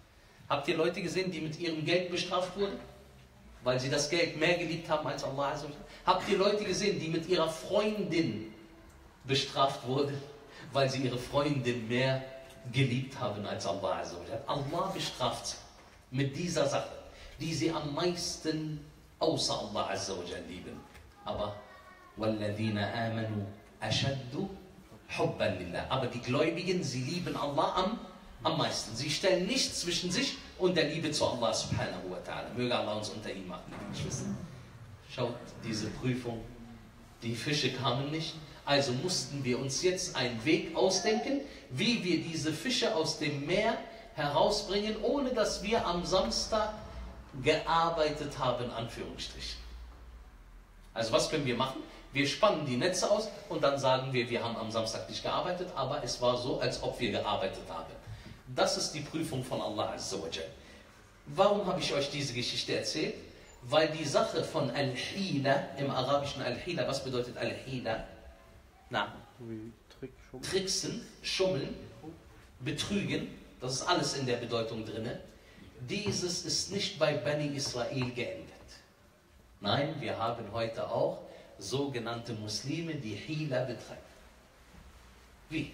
Habt ihr Leute gesehen, die mit ihrem Geld bestraft wurden? Weil sie das Geld mehr geliebt haben als Allah Azza wa Jalla? Habt ihr Leute gesehen, die mit ihrer Freundin bestraft wurden? Weil sie ihre Freundin mehr geliebt haben als Allah Azza wa Jalla? Allah bestraft sie mit dieser Sache, die sie am meisten außer Allah Azza wa Jalla lieben. Aber وَالَّذِينَ آمَنُوا أَشَدُّ حُبًّا لِلَّهِ. Aber die Gläubigen, sie lieben Allah am, am meisten. Sie stellen nichts zwischen sich und der Liebe zu Allah subhanahu wa ta'ala. Möge Allah uns unter ihm machen, liebe Geschwister. Schaut, diese Prüfung, die Fische kamen nicht, also mussten wir uns jetzt einen Weg ausdenken, wie wir diese Fische aus dem Meer herausbringen, ohne dass wir am Samstag gearbeitet haben, Anführungsstrichen. Also was können wir machen? Wir spannen die Netze aus und dann sagen wir, wir haben am Samstag nicht gearbeitet, aber es war so, als ob wir gearbeitet haben. Das ist die Prüfung von Allah Azza wa Jal. Warum habe ich euch diese Geschichte erzählt? Weil die Sache von Al-Hila, im Arabischen Al-Hila, was bedeutet Al-Hila? Na, Wie Trick, Schummeln. Tricksen, Schummeln, Betrügen, das ist alles in der Bedeutung drin. Dieses ist nicht bei Bani Israel geendet. Nein, wir haben heute auch sogenannte Muslime, die Hila betreiben. Wie?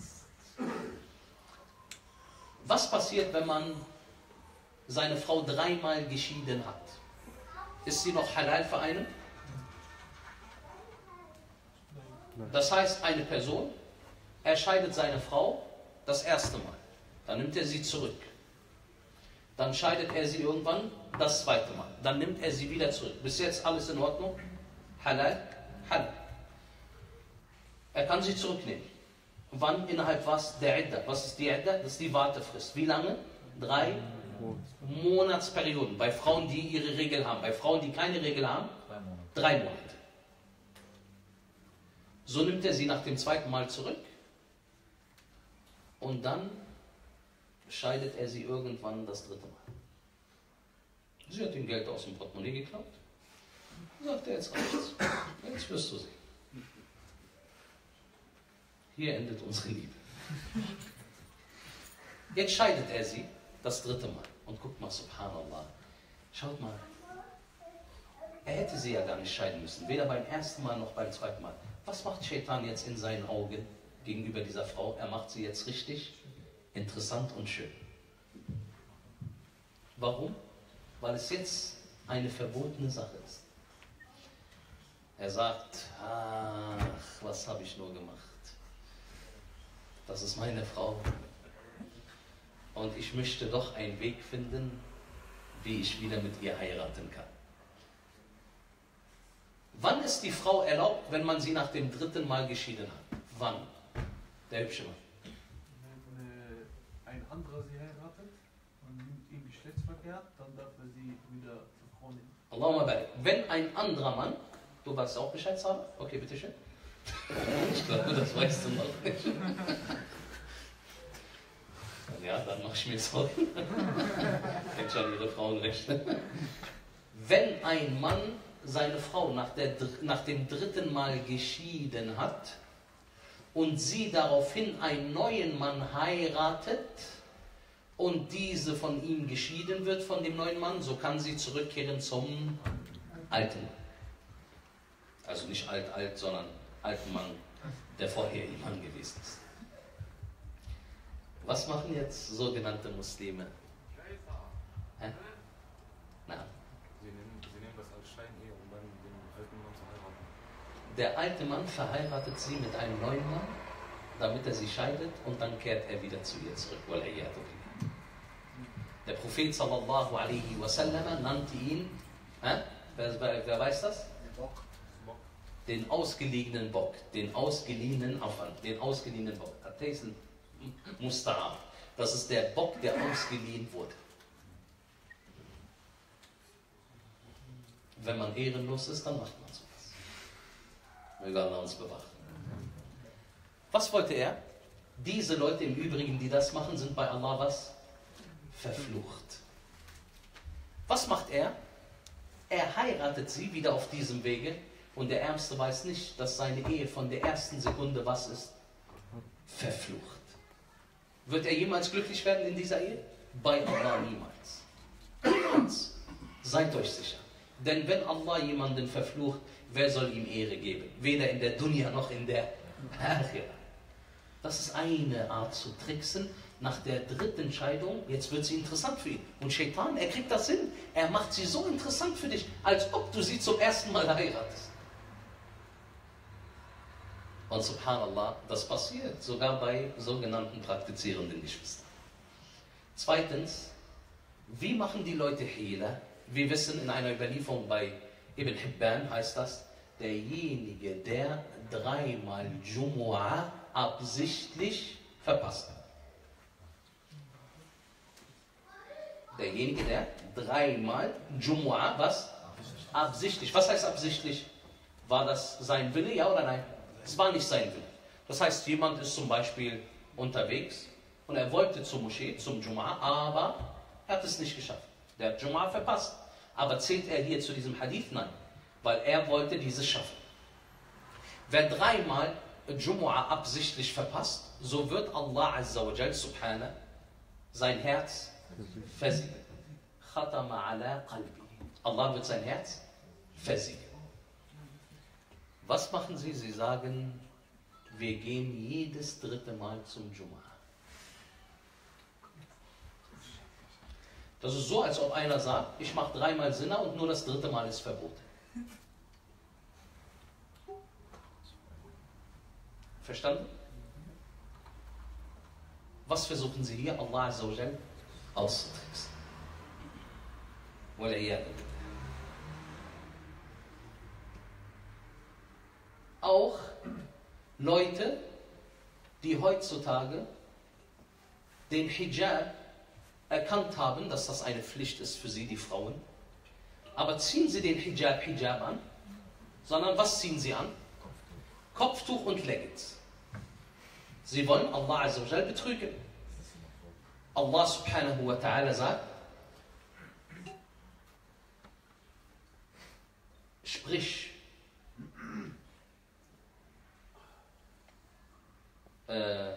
Was passiert, wenn man seine Frau dreimal geschieden hat? Ist sie noch halal für einen? Das heißt, eine Person, er scheidet seine Frau das erste Mal. Dann nimmt er sie zurück. Dann scheidet er sie irgendwann das zweite Mal. Dann nimmt er sie wieder zurück. Bis jetzt alles in Ordnung? Halal? Halal. Er kann sie zurücknehmen. Wann? Innerhalb was? Der Idda. Was ist die Idda? Das ist die Wartefrist. Wie lange? Drei Monatsperioden. Bei Frauen, die ihre Regel haben. Bei Frauen, die keine Regel haben? Drei Monate. Drei Monate. So nimmt er sie nach dem zweiten Mal zurück. Und dann scheidet er sie irgendwann das dritte Mal. Sie hat ihm Geld aus dem Portemonnaie geklaut. Sagt er, jetzt reicht's. Jetzt wirst du sehen. Hier endet unsere Liebe. Jetzt scheidet er sie das dritte Mal. Und guckt mal, subhanallah. Schaut mal. Er hätte sie ja gar nicht scheiden müssen. Weder beim ersten Mal noch beim zweiten Mal. Was macht Shaitan jetzt in seinen Augen gegenüber dieser Frau? Er macht sie jetzt richtig interessant und schön. Warum? Weil es jetzt eine verbotene Sache ist. Er sagt, ach, was habe ich nur gemacht? Das ist meine Frau. Und ich möchte doch einen Weg finden, wie ich wieder mit ihr heiraten kann. Wann ist die Frau erlaubt, wenn man sie nach dem dritten Mal geschieden hat? Wann? Der hübsche Mann. Wenn äh, ein anderer sie heiratet und mit ihm Geschlechtsverkehr, dann darf er sie wieder zur Frau nehmen. Allahumma barik. Wenn ein anderer Mann, du weißt auch Bescheid, Sarah? Okay, bitteschön. Ich glaube, das weißt du noch nicht. Ja, dann mach ich mir Sorgen. Kennt schon ihre Frauenrechte. Wenn ein Mann seine Frau nach, der, nach dem dritten Mal geschieden hat und sie daraufhin einen neuen Mann heiratet und diese von ihm geschieden wird, von dem neuen Mann, so kann sie zurückkehren zum alten Mann. Also nicht alt, alt, sondern alten Mann, der vorherige Mann gewesen ist. Was machen jetzt sogenannte Muslime? Hä? Na. Sie nehmen, sie nehmen das als Scheinehe, um dann den alten Mann zu heiraten. Der alte Mann verheiratet sie mit einem neuen Mann, damit er sie scheidet und dann kehrt er wieder zu ihr zurück. Der Prophet sallallahu alaihi wasallam nannte ihn, hä? Wer, wer, wer weiß das? Bock. Den ausgeliehenen Bock, den ausgeliehenen Aufwand, den ausgeliehenen Bock. Atesen Musta'ab. Das ist der Bock, der ausgeliehen wurde. Wenn man ehrenlos ist, dann macht man sowas. Möge Allah uns bewahren. Was wollte er? Diese Leute im Übrigen, die das machen, sind bei Allah was? Verflucht. Was macht er? Er heiratet sie wieder auf diesem Wege und der Ärmste weiß nicht, dass seine Ehe von der ersten Sekunde was ist? Verflucht. Wird er jemals glücklich werden in dieser Ehe? Bei Allah niemals. Niemals. Seid euch sicher. Denn wenn Allah jemanden verflucht, wer soll ihm Ehre geben? Weder in der Dunya noch in der Akhirah. Das ist eine Art zu tricksen. Nach der dritten Scheidung, jetzt wird sie interessant für ihn. Und Shaitan, er kriegt das hin. Er macht sie so interessant für dich, als ob du sie zum ersten Mal heiratest. Und subhanallah, das passiert sogar bei sogenannten praktizierenden Geschwistern. Zweitens, wie machen die Leute Hila? Wir wissen, in einer Überlieferung bei Ibn Hibban heißt das, derjenige, der dreimal Jumu'ah absichtlich verpasst hat. Derjenige, der dreimal Jumu'ah, was? Absichtlich. Was heißt absichtlich? War das sein Wille, ja oder nein? Es war nicht sein Wille. Das heißt, jemand ist zum Beispiel unterwegs und er wollte zur Moschee, zum Jumu'ah, aber er hat es nicht geschafft. Der hat Jumu'ah verpasst. Aber zählt er hier zu diesem Hadith? Nein. Weil er wollte dieses schaffen. Wer dreimal Jumu'ah absichtlich verpasst, so wird Allah Azza wa Jal Subhanahu sein Herz versiegeln. Khatama ala qalbi. Allah wird sein Herz versiegeln. Was machen sie? Sie sagen, wir gehen jedes dritte Mal zum Jumu'ah. Das ist so, als ob einer sagt, ich mache dreimal Sinna und nur das dritte Mal ist verboten. Verstanden? Was versuchen sie hier? Allah Azza wa Jal auszutricksen. Auch Leute, die heutzutage den Hijab erkannt haben, dass das eine Pflicht ist für sie, die Frauen, aber ziehen sie den Hijab Hijab an, sondern was ziehen sie an? Kopftuch und Leggings. Sie wollen Allah Azza wa Jal betrügen. Allah subhanahu wa ta'ala sagt, sprich, äh,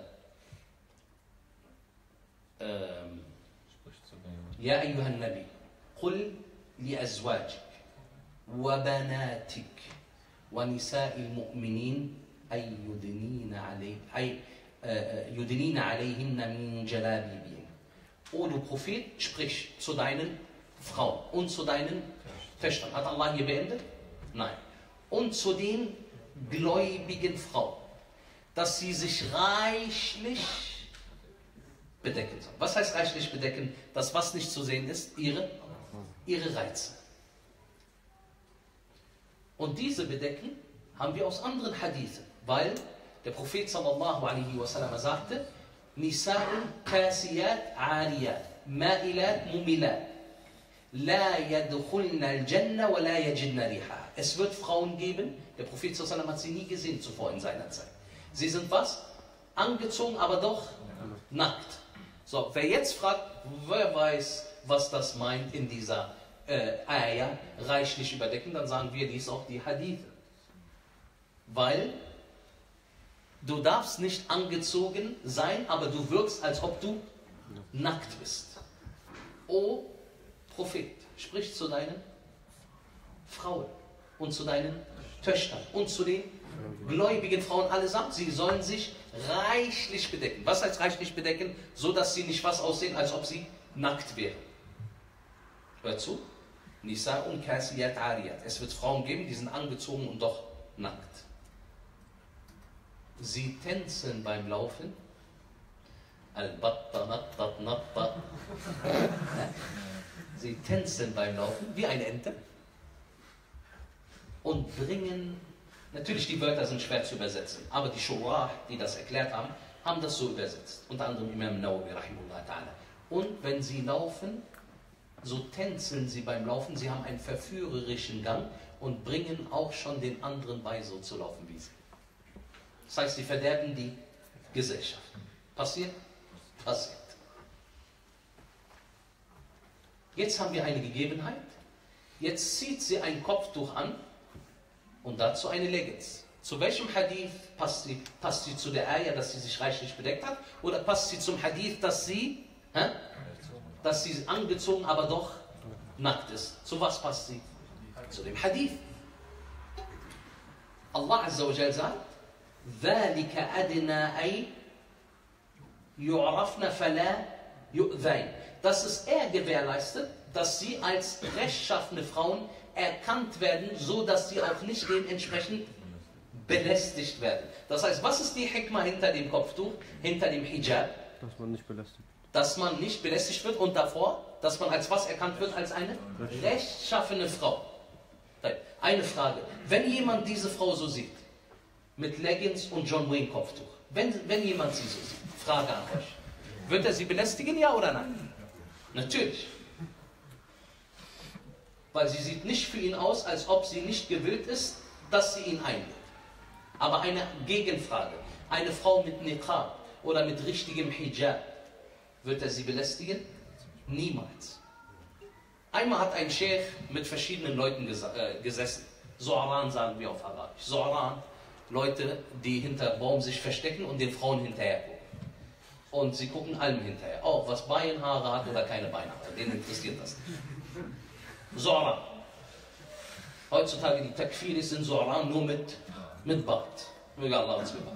ähm, يا أيها النبي قل لأزواجك وبناتك ونساء المؤمنين أي يدنين عليه أي يدنين عليهن من جلابيبهن. O du Prophet, sprich zu deinen Frauen und zu deinen Töchtern. Hat Allah hier beendet? Nein. Und zu den gläubigen Frauen, dass sie sich reichlich bedecken sollen. Was heißt reichlich bedecken? Das, was nicht zu sehen ist, ihre, ihre Reize. Und diese Bedecken haben wir aus anderen Hadithen, weil der Prophet sallallahu alaihi wasallam sagte, Nisa'un kasiyat ariyat, ma'ilat mumilat, la yadkhulna al-Jannah wa la yajidna riha. Es wird Frauen geben, der Prophet sallallahu alaihi wasallam hat sie nie gesehen zuvor in seiner Zeit. Sie sind was? Angezogen, aber doch nackt. So, wer jetzt fragt, wer weiß, was das meint in dieser äh, Ayah, reichlich überdecken, dann sagen wir, dies auch die Hadithe. Weil du darfst nicht angezogen sein, aber du wirkst, als ob du nackt bist. O Prophet, sprich zu deinen Frauen und zu deinen Töchtern und zu den gläubigen Frauen allesamt. Sie sollen sich reichlich bedecken. Was heißt reichlich bedecken? So, dass sie nicht was aussehen, als ob sie nackt wären. Hört zu. Nisa'un kasiyat ariyat. Es wird Frauen geben, die sind angezogen und doch nackt. Sie tänzeln beim Laufen. Al-Batta, Nattat, Natta. Sie tänzeln beim Laufen wie eine Ente und bringen, natürlich die Wörter sind schwer zu übersetzen, aber die Shurah, die das erklärt haben, haben das so übersetzt. Unter anderem Imam Nawawi, rahimahullah ta'ala. Und wenn sie laufen, so tänzeln sie beim Laufen, sie haben einen verführerischen Gang und bringen auch schon den anderen bei, so zu laufen wie sie. Das heißt, sie verderben die Gesellschaft. Passiert? Passiert. Jetzt haben wir eine Gegebenheit. Jetzt zieht sie ein Kopftuch an und dazu eine Leggings. Zu welchem Hadith passt sie? Passt sie zu der Ayah, dass sie sich reichlich bedeckt hat? Oder passt sie zum Hadith, dass sie hä, dass sie angezogen, aber doch nackt ist. Zu was passt sie? Zu dem Hadith. Allah Azza wa Jal sagt, ذَلِكَ أَدْنَا أَيْ يُعْرَفْنَ فَلَا يُؤْذَيْنَ. Das ist er gewährleistet, dass sie als rechtschaffene Frauen erkannt werden, so dass sie auch nicht dementsprechend belästigt werden. Das heißt, was ist die Hikmah hinter dem Kopftuch, hinter dem Hijab? Dass man nicht belästigt wird. Dass man nicht belästigt wird und davor, dass man als was erkannt wird? Als eine rechtschaffene Frau. Eine Frage, wenn jemand diese Frau so sieht, mit Leggings und John Wayne Kopftuch, wenn, wenn jemand sie so sieht, Frage an euch, wird er sie belästigen, ja oder nein? Natürlich. Weil sie sieht nicht für ihn aus, als ob sie nicht gewillt ist, dass sie ihn einlädt. Aber eine Gegenfrage, eine Frau mit Niqab oder mit richtigem Hijab, wird er sie belästigen? Niemals. Einmal hat ein Sheikh mit verschiedenen Leuten ges äh, gesessen. Zo'aran sagen wir auf Arabisch. Zo'aran, Leute, die hinter Baum sich verstecken und den Frauen hinterher gucken. Und sie gucken allem hinterher. Auch was Beinhaare hat oder keine Beinhaare. Denen interessiert das nicht. Zo'aran. Heutzutage die Takfiris sind Zo'aran nur mit, mit Bart. Möge Allah uns bewahren.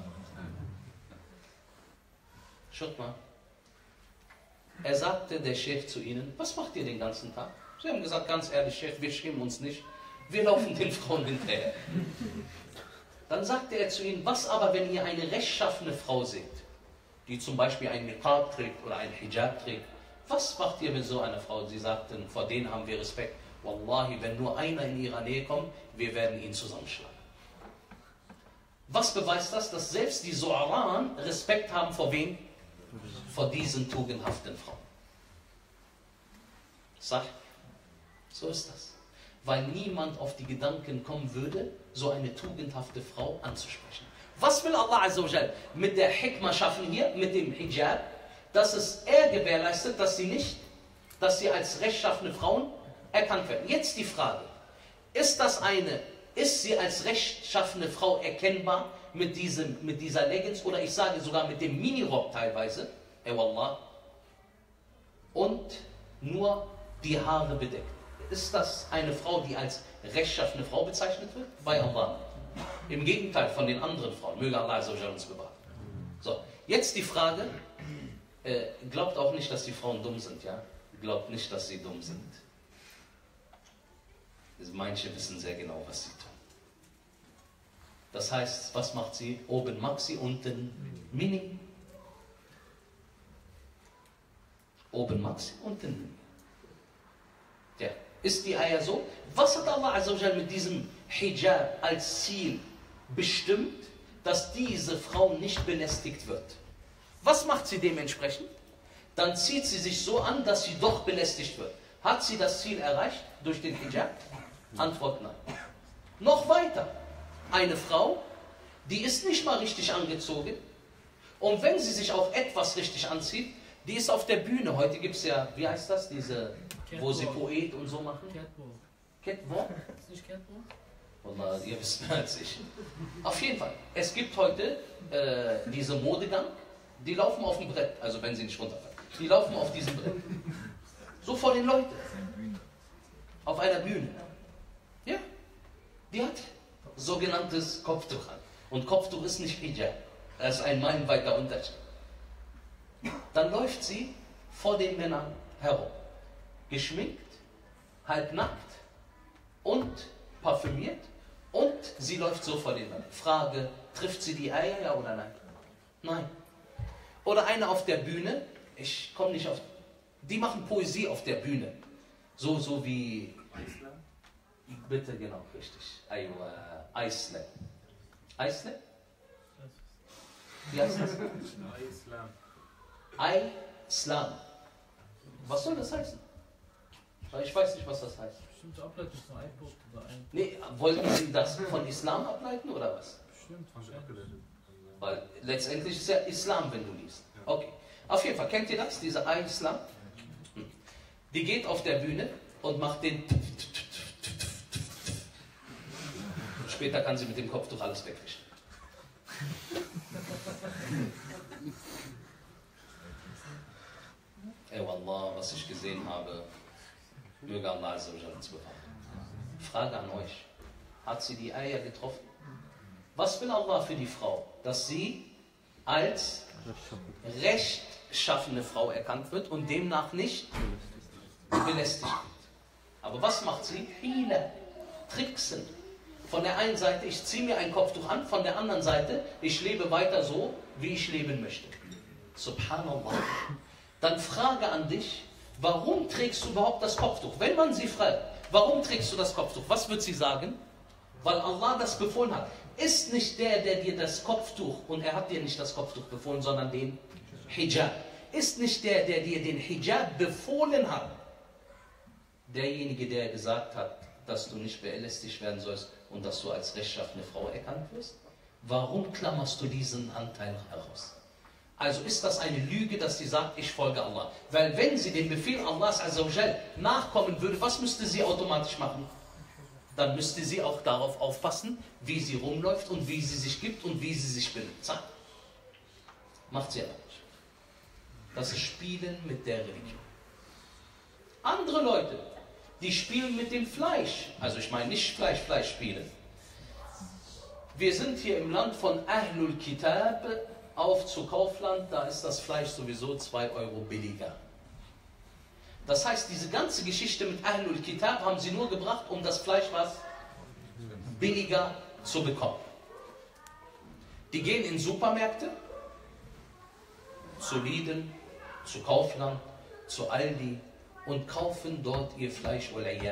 Schaut mal. Er sagte, der Sheikh zu ihnen, was macht ihr den ganzen Tag? Sie haben gesagt, ganz ehrlich, Sheikh, wir schämen uns nicht. Wir laufen den Frauen hinterher. Dann sagte er zu ihnen, was aber, wenn ihr eine rechtschaffene Frau seht, die zum Beispiel einen Niqab trägt oder einen Hijab trägt, was macht ihr mit so einer Frau? Sie sagten, vor denen haben wir Respekt. Wallahi, wenn nur einer in ihrer Nähe kommt, wir werden ihn zusammenschlagen. Was beweist das? Dass selbst die Zo'aran Respekt haben vor wem? Vor diesen tugendhaften Frauen. Sag, so ist das. Weil niemand auf die Gedanken kommen würde, so eine tugendhafte Frau anzusprechen. Was will Allah Azza wa Jal mit der Hikmah schaffen hier, mit dem Hijab? Dass es er gewährleistet, dass sie nicht, dass sie als rechtschaffene Frauen erkannt werden. Jetzt die Frage, ist das eine, ist sie als rechtschaffene Frau erkennbar mit, diesem, mit dieser Leggings oder ich sage sogar mit dem Minirock teilweise, ey Wallah, und nur die Haare bedeckt? Ist das eine Frau, die als rechtschaffene Frau bezeichnet wird? Bei Allah. Im Gegenteil von den anderen Frauen. Möge Allah uns bewahren. So, jetzt die Frage, äh, glaubt auch nicht, dass die Frauen dumm sind, ja? Glaubt nicht, dass sie dumm sind. Manche wissen sehr genau, was sie tun. Das heißt, was macht sie? Oben Maxi, unten Mini. Oben Maxi, unten Mini. Ja. Ist die Eier so? Was hat Allah Azza wa Jal mit diesem Hijab als Ziel bestimmt, dass diese Frau nicht belästigt wird? Was macht sie dementsprechend? Dann zieht sie sich so an, dass sie doch belästigt wird. Hat sie das Ziel erreicht durch den Hijab? Antwort nein. Noch weiter. Eine Frau, die ist nicht mal richtig angezogen und wenn sie sich auch etwas richtig anzieht, die ist auf der Bühne. Heute gibt es ja, wie heißt das, diese, Catwalk, wo sie Poet und so machen? Catwalk. Catwalk? Ist nicht Catwalk? Wallah, ihr wisst mehr als ich. Auf jeden Fall. Es gibt heute äh, diese Modegang, die laufen auf dem Brett, also wenn sie nicht runterfallen. Die laufen auf diesem Brett. So vor den Leuten. Auf einer Bühne. Ja. Die hat sogenanntes Kopftuch an. Und Kopftuch ist nicht Hijab. Das ist ein meilenweiter Unterschied. Dann läuft sie vor den Männern herum. Geschminkt, halbnackt und parfümiert. Und sie läuft so vor den Männern. Frage, trifft sie die Eier, ja oder nein? Nein. Oder eine auf der Bühne, ich komme nicht auf... Die machen Poesie auf der Bühne. So, so wie... Bitte, genau, richtig. Islam. Islam? Wie heißt das? Islam. Islam. Was soll das heißen? Ich weiß nicht, was das heißt. Bestimmte Ableitung von iPod oder ein. Nee, wollten Sie das von Islam ableiten oder was? Bestimmt, Abgeleitet. Weil letztendlich ist ja Islam, wenn du liest. Okay. Auf jeden Fall, kennt ihr das, diese Islam? Die geht auf der Bühne und macht den... Später kann sie mit dem Kopftuch alles wegwischen. ey Wallah, was ich gesehen habe, möge Allah Azza wa Jalla uns bewahren. Frage an euch, hat sie die Eier getroffen? Was will Allah für die Frau? Dass sie als rechtschaffene Frau erkannt wird und demnach nicht belästigt wird. Aber was macht sie? Hila, Tricksen. Von der einen Seite, ich ziehe mir ein Kopftuch an, von der anderen Seite, ich lebe weiter so, wie ich leben möchte. Subhanallah. Dann Frage an dich, warum trägst du überhaupt das Kopftuch? Wenn man sie fragt, warum trägst du das Kopftuch? Was wird sie sagen? Weil Allah das befohlen hat. Ist nicht der, der dir das Kopftuch, und er hat dir nicht das Kopftuch befohlen, sondern den Hijab. Ist nicht der, der dir den Hijab befohlen hat, derjenige, der gesagt hat, dass du nicht belästigt werden sollst und dass du als rechtschaffene Frau erkannt wirst? Warum klammerst du diesen Anteil heraus? Also ist das eine Lüge, dass sie sagt, ich folge Allah. Weil wenn sie dem Befehl Allahs Azza wa Jal nachkommen würde, was müsste sie automatisch machen? Dann müsste sie auch darauf aufpassen, wie sie rumläuft und wie sie sich gibt und wie sie sich benimmt. Zack. Macht sie aber nicht. Das ist Spielen mit der Religion. Andere Leute, die spielen mit dem Fleisch. Also ich meine nicht Fleisch, Fleisch spielen. Wir sind hier im Land von Ahlul Kitab auf zu Kaufland, da ist das Fleisch sowieso zwei Euro billiger. Das heißt, diese ganze Geschichte mit Ahlul Kitab haben sie nur gebracht, um das Fleisch was billiger zu bekommen. Die gehen in Supermärkte, zu Lidl, zu Kaufland, zu Aldi und kaufen dort ihr Fleisch.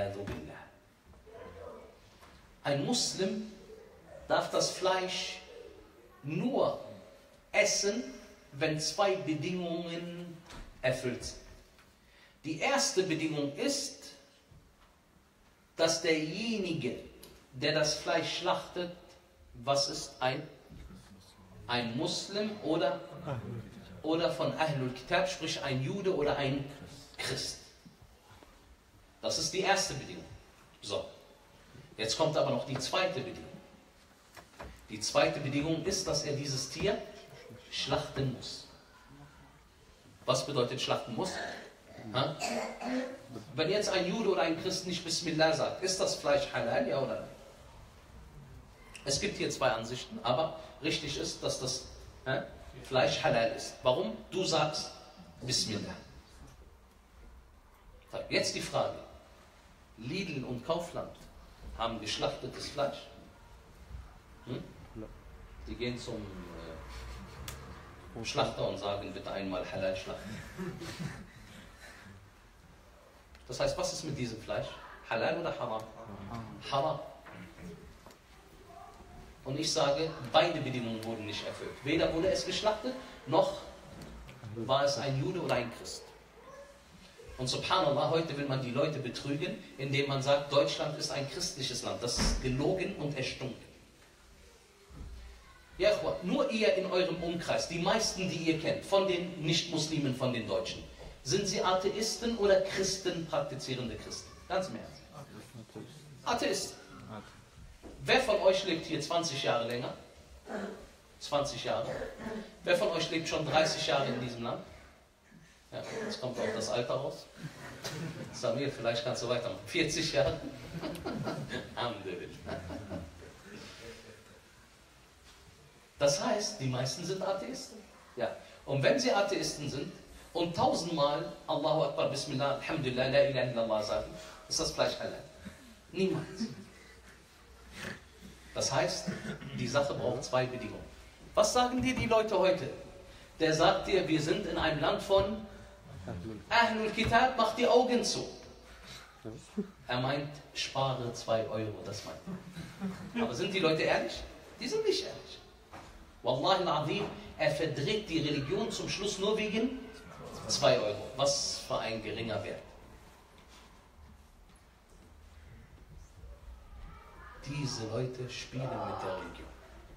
Ein Muslim darf das Fleisch nur essen, wenn zwei Bedingungen erfüllt sind. Die erste Bedingung ist, dass derjenige, der das Fleisch schlachtet, was ist ein, ein Muslim oder, oder von Ahlul Kitab, sprich ein Jude oder ein Christ. Das ist die erste Bedingung. So, jetzt kommt aber noch die zweite Bedingung. Die zweite Bedingung ist, dass er dieses Tier schlachten muss. Was bedeutet schlachten muss? Ha? Wenn jetzt ein Jude oder ein Christ nicht Bismillah sagt, ist das Fleisch halal, ja oder nein? Es gibt hier zwei Ansichten, aber richtig ist, dass das ha, Fleisch halal ist. Warum? Du sagst Bismillah. Jetzt die Frage. Lidl und Kaufland haben geschlachtetes Fleisch. Hm? Die gehen zum äh, Schlachter und sagen, bitte einmal halal schlachten. Das heißt, was ist mit diesem Fleisch? Halal oder Haram? Haram. Und ich sage, beide Bedingungen wurden nicht erfüllt. Weder wurde es geschlachtet, noch war es ein Jude oder ein Christ. Und subhanallah, heute will man die Leute betrügen, indem man sagt, Deutschland ist ein christliches Land. Das ist gelogen und erstunken. Ja, nur ihr in eurem Umkreis, die meisten, die ihr kennt, von den Nicht-Muslimen, von den Deutschen, sind sie Atheisten oder Christen, praktizierende Christen? Ganz im Ernst. Atheisten. Wer von euch lebt hier zwanzig Jahre länger? zwanzig Jahre. Wer von euch lebt schon dreißig Jahre in diesem Land? Ja, jetzt kommt auch das Alter raus. Samir, vielleicht kannst du weitermachen. vierzig Jahre? Das heißt, die meisten sind Atheisten. Ja. Und wenn sie Atheisten sind und tausendmal Allahu Akbar, Bismillah, Alhamdulillah, La ilaha illallah sagen, ist das Fleisch halal. Niemals. Das heißt, die Sache braucht zwei Bedingungen. Was sagen dir die Leute heute? Der sagt dir, wir sind in einem Land von Ahlul Kitab, mach die Augen zu. Er meint, spare zwei Euro, das meint er. Aber sind die Leute ehrlich? Die sind nicht ehrlich. Wallahi al-Azim, er verdreht die Religion zum Schluss nur wegen zwei Euro. Was für ein geringer Wert. Diese Leute spielen mit der Religion.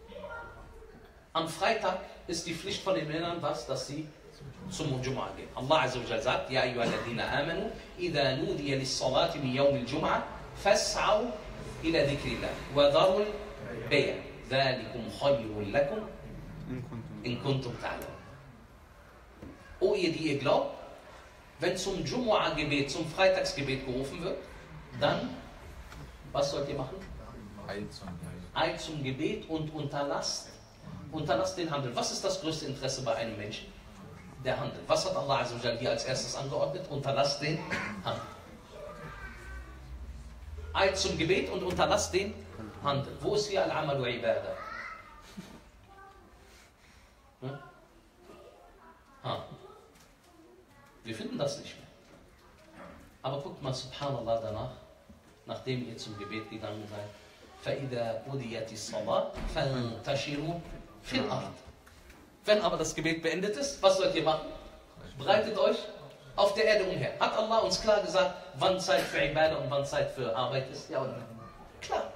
Am Freitag ist die Pflicht von den Männern was, dass sie zum Jum'a gehen. Allah Azza wa Jalla sagt, Ja ayyuhalladhina amanu, idha nudiya lis-salati min yawm al-Jum'a, fas'au ila dhikrillah, wa dharul bay', dhalikum khayrun lakum, in kuntum ta'lamun. O ihr, die ihr glaubt, Wenn zum Jumu'ah-Gebet, zum Freitagsgebet gerufen wird, dann, was sollt ihr machen? Eilt zum Gebet und unterlasst, unterlasst den Handel. Was ist das größte Interesse bei einem Menschen? Der Handel. Was hat Allah Azza wa Jalla hier als erstes angeordnet? Unterlasst den Handel. Eilt zum Gebet und unterlasst den Handel. Wo ist hier Al-Amalu Ibadah? Hm? Ah. Wir finden das nicht mehr. Aber guckt mal, subhanallah, danach, nachdem ihr zum Gebet gegangen seid, فَإِذَا قُضِيَتِ الصَّلَاةِ فَانْتَشِرُوا فِي الْأَرْضِ. Wenn aber das Gebet beendet ist, was sollt ihr machen? Breitet euch auf der Erde umher. Hat Allah uns klar gesagt, wann Zeit für Ibadah und wann Zeit für Arbeit ist? Ja oder nein? Klar.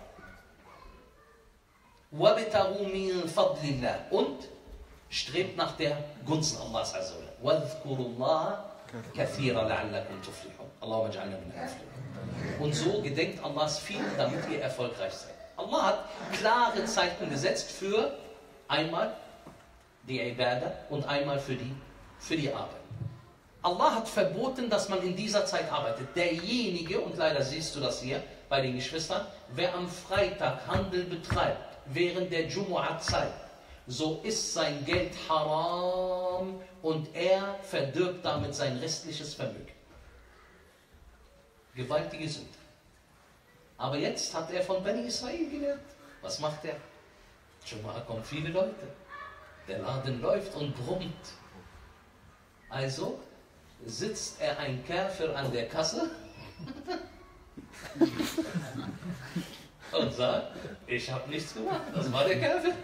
وَابْتَغُوا مِنْ فَضْلِ اللَّهِ. Und strebt nach der Gunst Allahs Azza wa Jalla. وَاذْكُرُوا اللَّهَ كَثِيرًا لَعَلَّكُمْ تُفْلِحُونَ. Allahumma ij'alna min al-muflihin. Und so gedenkt Allahs viel, damit ihr erfolgreich seid. Allah hat klare Zeiten gesetzt für einmal die Ibadah und einmal für die, für die Arbeit. Allah hat verboten, dass man in dieser Zeit arbeitet. Derjenige, und leider siehst du das hier bei den Geschwistern, wer am Freitag Handel betreibt, während der Jumu'ah-Zeit, so ist sein Geld haram und er verdirbt damit sein restliches Vermögen. Gewaltige Sünde. Aber jetzt hat er von Bani Israel gelernt. Was macht er? Jumu'ah kommen viele Leute. Der Laden läuft und brummt. Also sitzt er ein Kafir an der Kasse und sagt, ich habe nichts gemacht, das war der Kafir.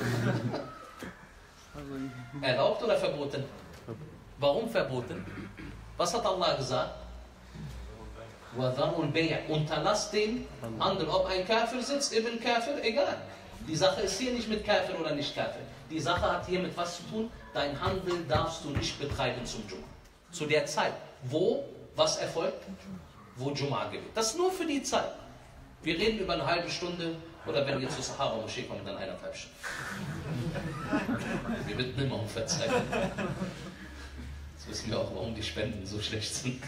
Erlaubt oder verboten? Warum verboten? Was hat Allah gesagt? Unterlasst den Handel. Ob ein Kafir sitzt, Ibn Kafir, egal. Die Sache ist hier nicht mit Kafir oder nicht Kafir. Die Sache hat hier mit was zu tun? Dein Handel darfst du nicht betreiben zum Jumu'ah. Zu der Zeit, wo was erfolgt? Wo Jumu'ah gewinnt. Das ist nur für die Zeit. Wir reden über eine halbe Stunde oder wenn wir zur Sahaba-Moschee kommen, dann eineinhalb Stunden. Wir bitten immer um Verzeihung. Jetzt wissen wir auch, warum die Spenden so schlecht sind.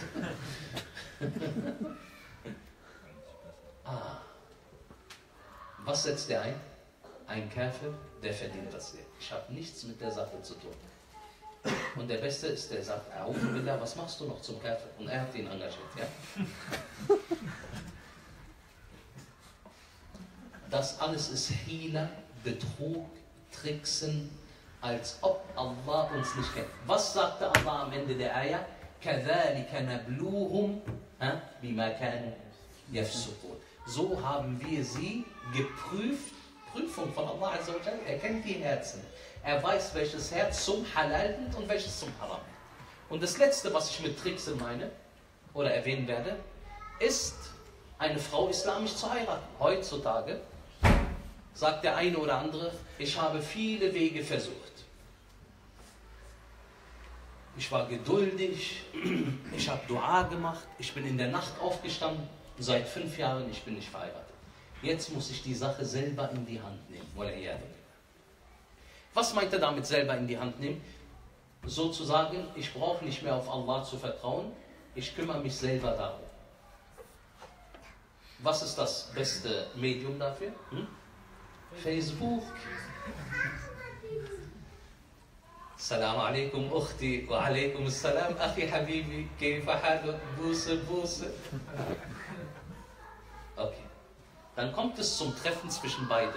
Ah. Was setzt der ein? Ein Kafir, der verdient das Geld. Ich habe nichts mit der Sache zu tun. Und der Beste ist, der sagt, Billah, was machst du noch zum Kafir? Und er hat ihn engagiert. Ja? Das alles ist Hila, Betrug, Tricksen, als ob Allah uns nicht kennt. Was sagte Allah am Ende der Ayah? كَذَلِكَ نَبْلُوهُمْ بِمَا كَانُوا يَفْسُقُونَ. So haben wir sie geprüft. Prüfung von Allah Azza wa Jalla. Er kennt die Herzen. Er weiß, welches Herz zum Halal dient und welches zum Haram. Und das Letzte, was ich mit Tricksen meine oder erwähnen werde, ist, eine Frau islamisch zu heiraten. Heutzutage sagt der eine oder andere, ich habe viele Wege versucht. Ich war geduldig, ich habe Dua gemacht, ich bin in der Nacht aufgestanden, seit fünf Jahren, ich bin nicht verheiratet. Jetzt muss ich die Sache selber in die Hand nehmen. Was meint er damit, selber in die Hand nehmen? Sozusagen, ich brauche nicht mehr auf Allah zu vertrauen, ich kümmere mich selber darum. Was ist das beste Medium dafür? Hm? Facebook. Assalamu alaikum, Ukhti, wa alaikum assalam, Akhi Habibi, kayfa haluk, Busse, Busse. Okay. Dann kommt es zum Treffen zwischen beiden.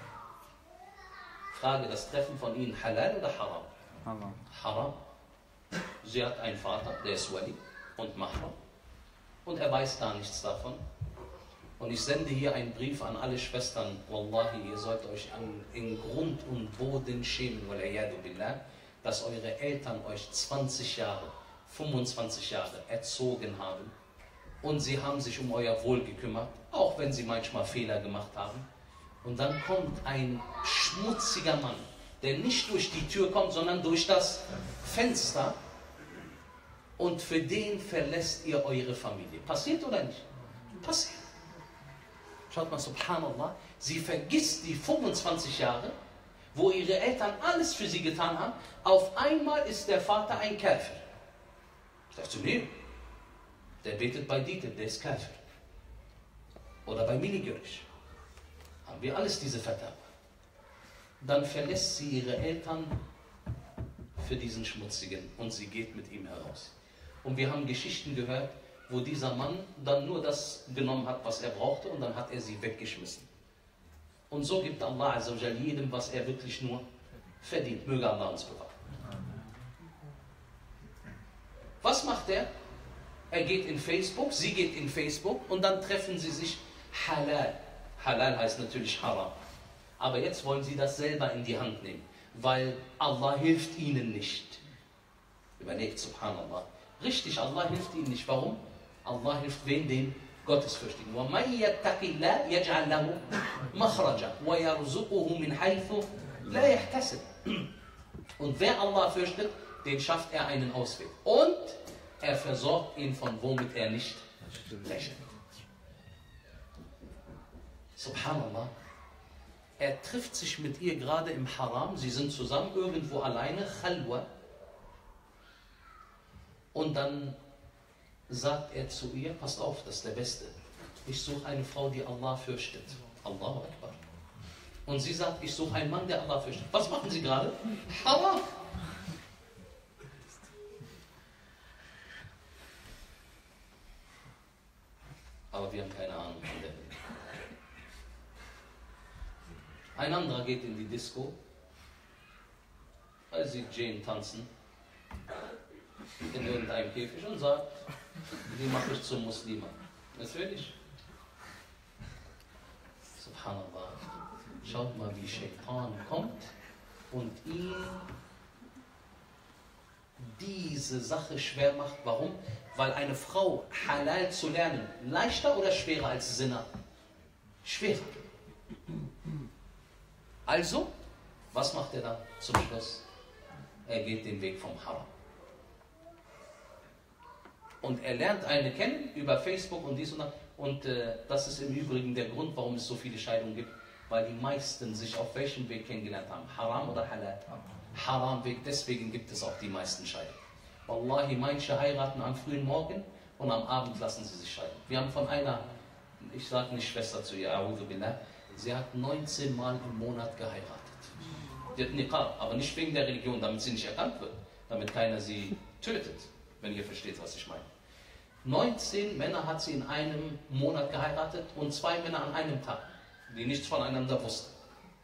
Frage, das Treffen von ihnen halal oder haram? Haram. Haram. Sie hat einen Vater, der ist Wali und Mahram. Und er weiß da nichts davon. Und ich sende hier einen Brief an alle Schwestern. Wallahi, ihr sollt euch an, in Grund und Boden schämen, billah, dass eure Eltern euch zwanzig Jahre, fünfundzwanzig Jahre erzogen haben. Und sie haben sich um euer Wohl gekümmert, auch wenn sie manchmal Fehler gemacht haben. Und dann kommt ein schmutziger Mann, der nicht durch die Tür kommt, sondern durch das Fenster. Und für den verlässt ihr eure Familie. Passiert oder nicht? Passiert. Schaut mal, subhanallah, sie vergisst die fünfundzwanzig Jahre, wo ihre Eltern alles für sie getan haben. Auf einmal ist der Vater ein Kafir. Sagst du, nee, der betet bei Dieter, der ist Kafir. Oder bei Miligörisch. Haben wir alles diese Fatawa. Dann verlässt sie ihre Eltern für diesen Schmutzigen und sie geht mit ihm heraus. Und wir haben Geschichten gehört, wo dieser Mann dann nur das genommen hat, was er brauchte, und dann hat er sie weggeschmissen. Und so gibt Allah Azza wa Jal jedem, was er wirklich nur verdient. Möge Allah uns bewahren. Was macht er? Er geht in Facebook, sie geht in Facebook und dann treffen sie sich halal. Halal heißt natürlich haram. Aber jetzt wollen sie das selber in die Hand nehmen, weil Allah hilft ihnen nicht. Überlegt, subhanallah. Richtig, Allah hilft ihnen nicht. Warum? Allah hilft wen? Den Gottesfürchtigen. وَمَنْ يَتَّقِ اللَّهَ يَجْعَلْ لَهُ مَخْرَجًا وَيَرْزُقُهُ مِنْ حَيْثُ لَا يَحْتَسِبُ. Und wer Allah fürchtet, den schafft er einen Ausweg. Und er versorgt ihn von womit er nicht rechnet. Subhanallah. Er trifft sich mit ihr gerade im Haram, sie sind zusammen irgendwo alleine, Khalwa. Und dann sagt er zu ihr, passt auf, das ist der Beste. Ich suche eine Frau, die Allah fürchtet. Allahu Akbar. Und sie sagt, ich suche einen Mann, der Allah fürchtet. Was machen sie gerade? Haram. Aber wir haben keine Ahnung von der Welt. Ein anderer geht in die Disco, er sieht Jane tanzen in irgendeinem Käfig und sagt, die mache ich zum Muslima. Natürlich. Subhanallah. Schaut mal, wie Shaitan kommt und ihm diese Sache schwer macht. Warum? Weil eine Frau halal zu lernen leichter oder schwerer als Zina? Schwerer. Also, was macht er dann zum Schluss? Er geht den Weg vom Haram. Und er lernt eine kennen über Facebook und dies und das. Und äh, das ist im Übrigen der Grund, warum es so viele Scheidungen gibt. Weil die meisten sich auf welchem Weg kennengelernt haben. Haram oder Halal? Haram-Weg, deswegen gibt es auch die meisten Scheidungen. Wallahi, manche heiraten am frühen Morgen und am Abend lassen sie sich scheiden. Wir haben von einer, ich sage nicht Schwester zu ihr, A'udhu Billah, sie hat neunzehn Mal im Monat geheiratet. Die hat Niqab, aber nicht wegen der Religion, damit sie nicht erkannt wird, damit keiner sie tötet, wenn ihr versteht, was ich meine. neunzehn Männer hat sie in einem Monat geheiratet und zwei Männer an einem Tag, die nichts voneinander wussten.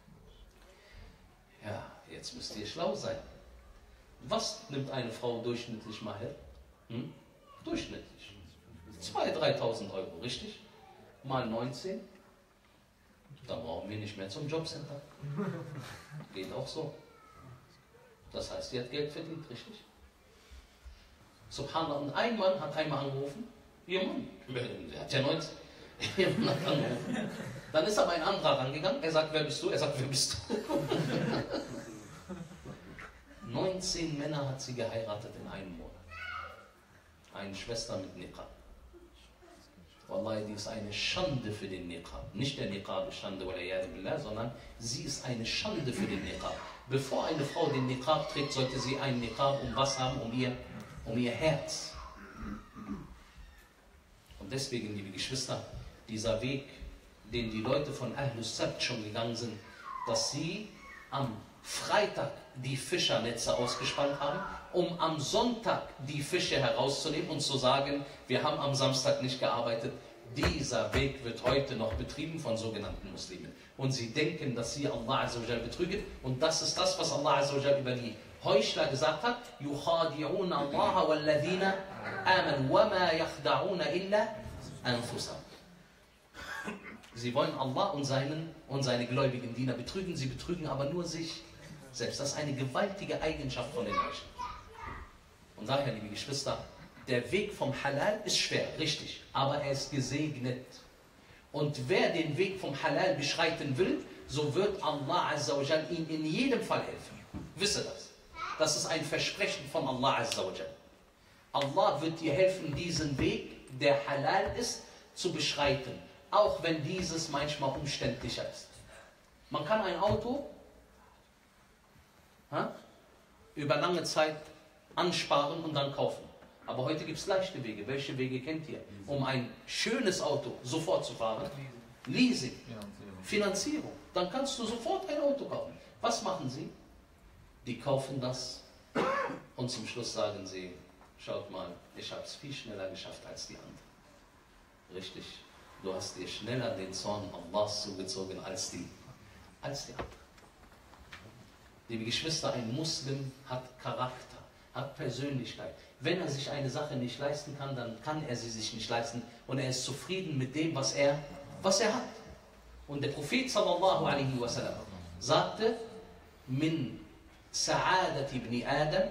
Ja, jetzt müsst ihr schlau sein. Was nimmt eine Frau durchschnittlich mal her? Hm? Durchschnittlich. zweitausend, dreitausend Euro, richtig? Mal neunzehn. Dann brauchen wir nicht mehr zum Jobcenter. Geht auch so. Das heißt, sie hat Geld verdient, richtig? Subhanallah. Und ein Mann hat einmal angerufen. Ihr Mann, der hat ja neunzehn. Ihr Mann hat angerufen. Dann ist aber ein anderer rangegangen. Er sagt, wer bist du? Er sagt, wer bist du? neunzehn Männer hat sie geheiratet in einem Monat. Eine Schwester mit Niqab. Wallahi, die ist eine Schande für den Niqab. Nicht der Niqab ist Schande, sondern sie ist eine Schande für den Niqab. Bevor eine Frau den Niqab trägt, sollte sie einen Niqab um was haben? Um ihr, um ihr Herz. Und deswegen, liebe Geschwister, dieser Weg, den die Leute von Ahlus Sabt schon gegangen sind, dass sie am Freitag die Fischernetze ausgespannt haben, um am Sonntag die Fische herauszunehmen und zu sagen, wir haben am Samstag nicht gearbeitet. Dieser Weg wird heute noch betrieben von sogenannten Muslimen. Und sie denken, dass sie Allah Azza wa Jal betrügen. Und das ist das, was Allah Azza wa Jal über die Heuchler gesagt hat. يُخَادِعُونَ اللَّهَ وَالَّذِينَ آمَنُوا وَمَا يَخْدَعُونَ إِلَّا أَنفُسَهُمْ. Sie wollen Allah und, seinen, und seine gläubigen Diener betrügen. Sie betrügen aber nur sich selbst. Das ist eine gewaltige Eigenschaft von den Heuchlern. Und daher, liebe Geschwister, der Weg vom Halal ist schwer, richtig, aber er ist gesegnet. Und wer den Weg vom Halal beschreiten will, so wird Allah Azza wa Jal ihm in jedem Fall helfen. Wisse das. Das ist ein Versprechen von Allah Azza wa Jal. Allah wird dir helfen, diesen Weg, der Halal ist, zu beschreiten. Auch wenn dieses manchmal umständlicher ist. Man kann ein Auto ha, über lange Zeit ansparen und dann kaufen. Aber heute gibt es leichte Wege. Welche Wege kennt ihr? Um ein schönes Auto sofort zu fahren? Leasing. Finanzierung. Dann kannst du sofort ein Auto kaufen. Was machen sie? Die kaufen das und zum Schluss sagen sie, schaut mal, ich habe es viel schneller geschafft als die anderen. Richtig, du hast dir schneller den Zorn Allahs zugezogen als die, als die anderen. Liebe Geschwister, ein Muslim hat Charakter, hat Persönlichkeit. Wenn er sich eine Sache nicht leisten kann, dann kann er sie sich nicht leisten und er ist zufrieden mit dem, was er, was er hat. Und der Prophet sallallahu alaihi wasallam sagte, min sa'adat ibn Adam,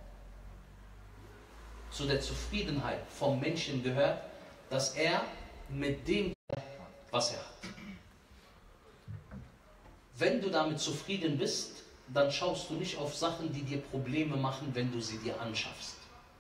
zu der Zufriedenheit vom Menschen gehört, dass er mit dem, was er hat. Wenn du damit zufrieden bist, dann schaust du nicht auf Sachen, die dir Probleme machen, wenn du sie dir anschaffst.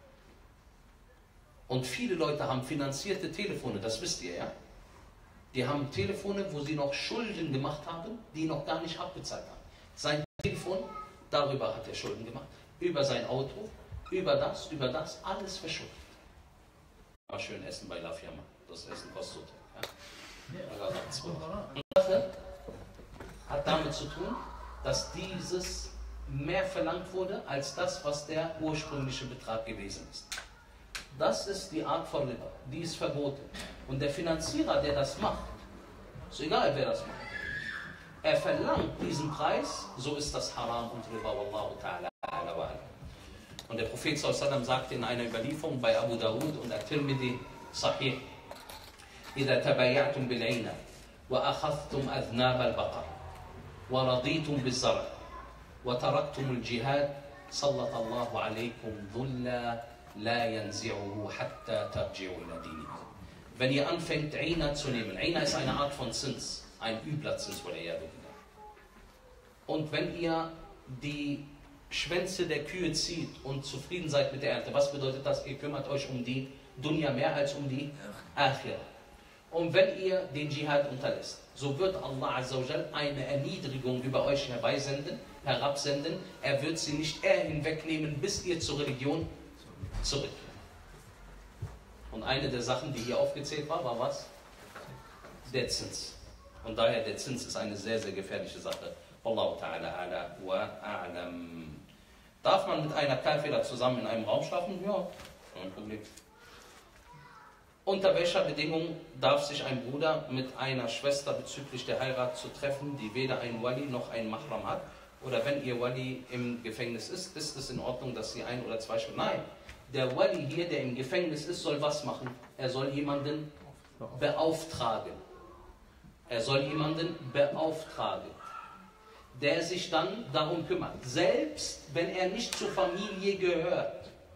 Und viele Leute haben finanzierte Telefone, das wisst ihr, ja? Die haben Telefone, wo sie noch Schulden gemacht haben, die noch gar nicht abbezahlt haben. Sein Telefon, darüber hat er Schulden gemacht, über sein Auto, über das, über das, alles verschuldet. Mal schön essen bei La Fiamma, das Essen kostet. Ja? Und die Sache hat damit zu tun, dass dieses mehr verlangt wurde, als das, was der ursprüngliche Betrag gewesen ist. Das ist die Art von Riba, die ist verboten. Und der Finanzierer, der das macht, ist egal, wer das macht, er verlangt diesen Preis, so ist das Haram und Riba, wallahu ta'ala ala wa ala. Und der Prophet sallallahu alaihi wasallam sagte in einer Überlieferung bei Abu Dawud und At-Tirmidhi Sahih, إذا تبايعتم بالعينة وأخذتم أذناب البقر ورضيتم بالزرع وتركتم الجهاد سلط الله عليكم ذلا لا ينزعه حتى ترجعوا إلى دينكم. Wenn ihr anfängt, Eina zu nehmen, Eina ist eine Art von Zins, ein übler Zins, und wenn ihr die Schwänze der Kühe zieht und zufrieden seid mit der Ernte, was bedeutet das? Ihr kümmert euch um die Dunya mehr als um die Akhirah. Und wenn ihr den Dschihad unterlässt, so wird Allah Azza wa Jal eine Erniedrigung über euch herbeisenden, herabsenden. Er wird sie nicht eher hinwegnehmen, bis ihr zur Religion zurückkehrt. Und eine der Sachen, die hier aufgezählt war, war was? Der Zins. Und daher, der Zins ist eine sehr, sehr gefährliche Sache. Wallahu ta'ala ala wa a'lam. Darf man mit einer Kafira zusammen in einem Raum schlafen? Ja, kein Problem. Unter welcher Bedingung darf sich ein Bruder mit einer Schwester bezüglich der Heirat zu treffen, die weder ein Wali noch ein Mahram hat? Oder wenn ihr Wali im Gefängnis ist, ist es in Ordnung, dass sie ein oder zwei Stunden... Nein, der Wali hier, der im Gefängnis ist, soll was machen? Er soll jemanden beauftragen. Er soll jemanden beauftragen, der sich dann darum kümmert. Selbst wenn er nicht zur Familie gehört.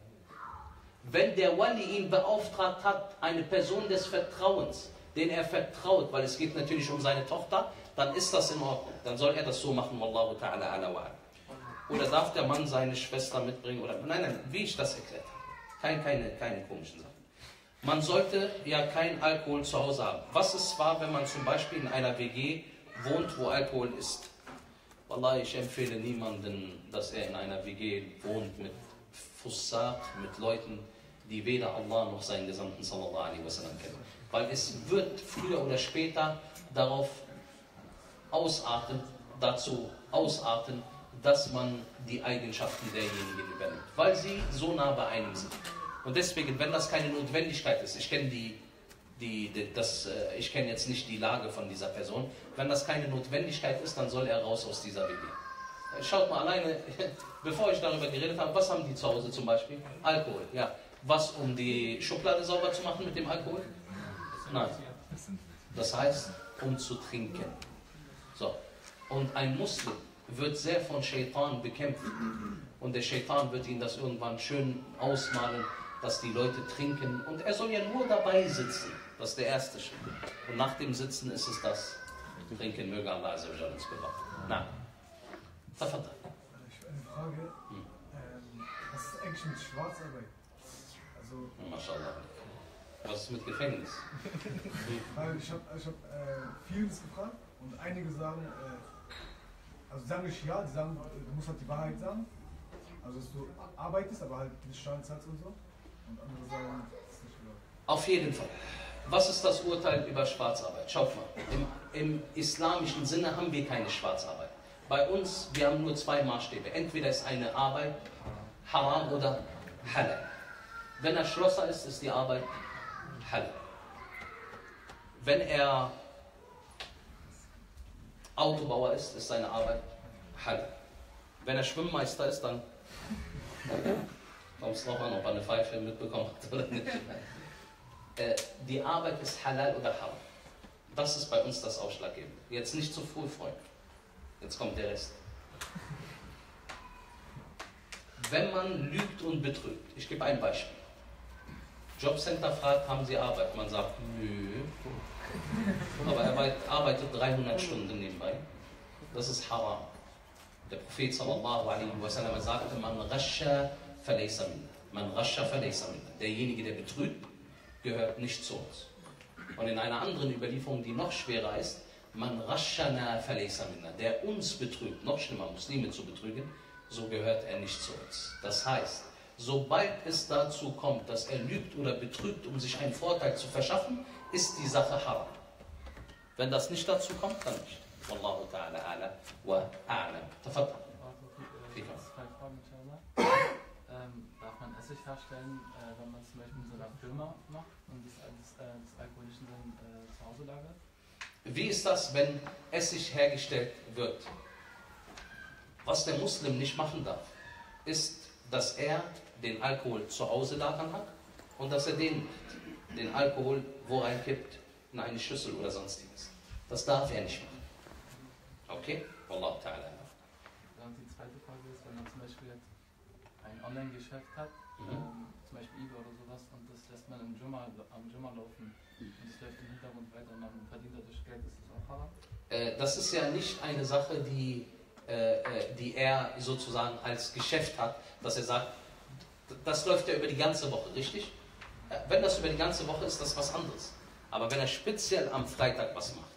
Wenn der Wali ihn beauftragt hat, eine Person des Vertrauens, den er vertraut, weil es geht natürlich um seine Tochter, dann ist das in Ordnung. Dann soll er das so machen, wallahu ta'ala ala wa. Oder darf der Mann seine Schwester mitbringen? Oder nein, nein, wie ich das erklärt habe. Kein, keine, keine komischen Sachen. Man sollte ja kein Alkohol zu Hause haben. Was ist zwar, wenn man zum Beispiel in einer W G wohnt, wo Alkohol ist? Wallah, ich empfehle niemanden, dass er in einer W G wohnt mit Fussaq, mit Leuten, die weder Allah noch seinen Gesandten sallallahu alaihi wasallam kennen. Weil es wird früher oder später darauf ausarten, dazu ausarten, dass man die Eigenschaften derjenigen übernimmt. Weil sie so nah bei einem sind. Und deswegen, wenn das keine Notwendigkeit ist, ich kenne die, die, die, das, ich kenne jetzt nicht die Lage von dieser Person, wenn das keine Notwendigkeit ist, dann soll er raus aus dieser W G. Schaut mal alleine, bevor ich darüber geredet habe, was haben die zu Hause zum Beispiel? Alkohol, ja. Was, um die Schublade sauber zu machen mit dem Alkohol? Nein. Das heißt, um zu trinken. So. Und ein Muslim wird sehr von Shaitan bekämpft. Und der Shaitan wird ihn das irgendwann schön ausmalen, dass die Leute trinken. Und er soll ja nur dabei sitzen. Das ist der erste Schritt. Und nach dem Sitzen ist es das Trinken. Möge Allah Azza wa Jalla uns bewahren. Na. Tafadda. Ich habe eine Frage. Hm. Ähm, was ist eigentlich mit Schwarzarbeit? Also, MashaAllah. Was ist mit Gefängnis? weil ich habe ich hab, äh, vieles gefragt und einige sagen, äh, also sagen nicht ja, die sagen, du musst halt die Wahrheit sagen. Also dass du arbeitest, aber halt nicht Steuern zahlst und so. und andere sagen, es ist nicht erlaubt. Auf jeden Fall. Was ist das Urteil über Schwarzarbeit? Schaut mal, im, im islamischen Sinne haben wir keine Schwarzarbeit. Bei uns, wir haben nur zwei Maßstäbe. Entweder ist eine Arbeit haram oder halal. Wenn er Schlosser ist, ist die Arbeit halal. Wenn er Autobauer ist, ist seine Arbeit halal. Wenn er Schwimmmeister ist, dann kommt es drauf an, ob er eine Pfeife mitbekommen hat oder nicht. Die Arbeit ist halal oder haram. Das ist bei uns das Ausschlaggebende. Jetzt nicht zu früh, Freunde. Jetzt kommt der Rest. Wenn man lügt und betrügt, ich gebe ein Beispiel. Jobcenter fragt, haben Sie Arbeit? Man sagt, nö. Aber er arbeitet dreihundert Stunden nebenbei. Das ist haram. Der Prophet sallallahu alaihi wasallam sagte, man rascha falaysa minna. Man rascha falaysa minna. Derjenige, der betrügt, gehört nicht zu uns. Und in einer anderen Überlieferung, die noch schwerer ist, man raschana falaysa minna. Der uns betrügt, noch schlimmer, Muslime zu betrügen, so gehört er nicht zu uns. Das heißt, sobald es dazu kommt, dass er lügt oder betrügt, um sich einen Vorteil zu verschaffen, ist die Sache haram. Wenn das nicht dazu kommt, dann nicht. Wallahu ta'ala a'la wa a'lam. Tafaddal. Zwei Fragen, inshallah. Ähm, darf man Essig herstellen, äh, wenn man zum Beispiel so eine Firma macht und das, das, äh, das alkoholische dann äh, zu Hause lagert? Wie ist das, wenn Essig hergestellt wird? Was der Muslim nicht machen darf, ist, dass er den Alkohol zu Hause lagern hat und dass er den, den Alkohol wo reinkippt, in eine Schüssel oder sonstiges. Das darf er nicht machen. Okay? Wallahu ta'ala. Dann die zweite Frage ist, wenn man zum Beispiel jetzt ein Online-Geschäft hat, Mhm. ähm, zum Beispiel eBay oder sowas, und das lässt man im Jumma, am Jumma laufen und es läuft im Hintergrund weiter und man verdient dadurch Geld, ist das auch haram? Äh, das ist ja nicht eine Sache, die, äh, die er sozusagen als Geschäft hat, dass er sagt, das läuft ja über die ganze Woche, richtig? Äh, wenn das über die ganze Woche ist, das ist was anderes. Aber wenn er speziell am Freitag was macht,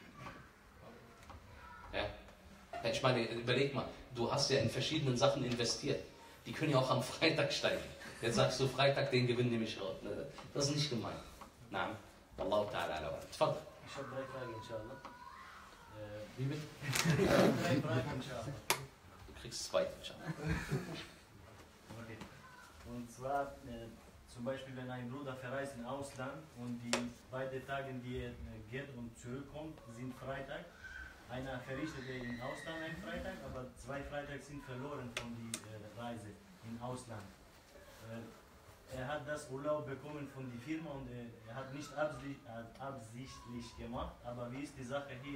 ja, ich meine, überleg mal, du hast ja in verschiedenen Sachen investiert. Die können ja auch am Freitag steigen. Jetzt sagst du, Freitag, den Gewinn nehme ich raus. Das ist nicht gemeint. Nein. Wallahu ta'ala ala wa. Tfadal. Ich habe drei Fragen, inshallah. Äh, Wie bitte? drei Fragen, inshallah. Du kriegst zwei, inshallah. Okay. Und zwar, äh, zum Beispiel, wenn ein Bruder verreist ins Ausland und die beiden Tage, die er äh, geht und zurückkommt, sind Freitag. Einer verrichtet er im Ausland einen Freitag, aber zwei Freitage sind verloren von der äh, Reise im Ausland. Äh, er hat das Urlaub bekommen von der Firma und äh, er hat nicht absichtlich, äh, absichtlich gemacht, aber wie ist die Sache hier?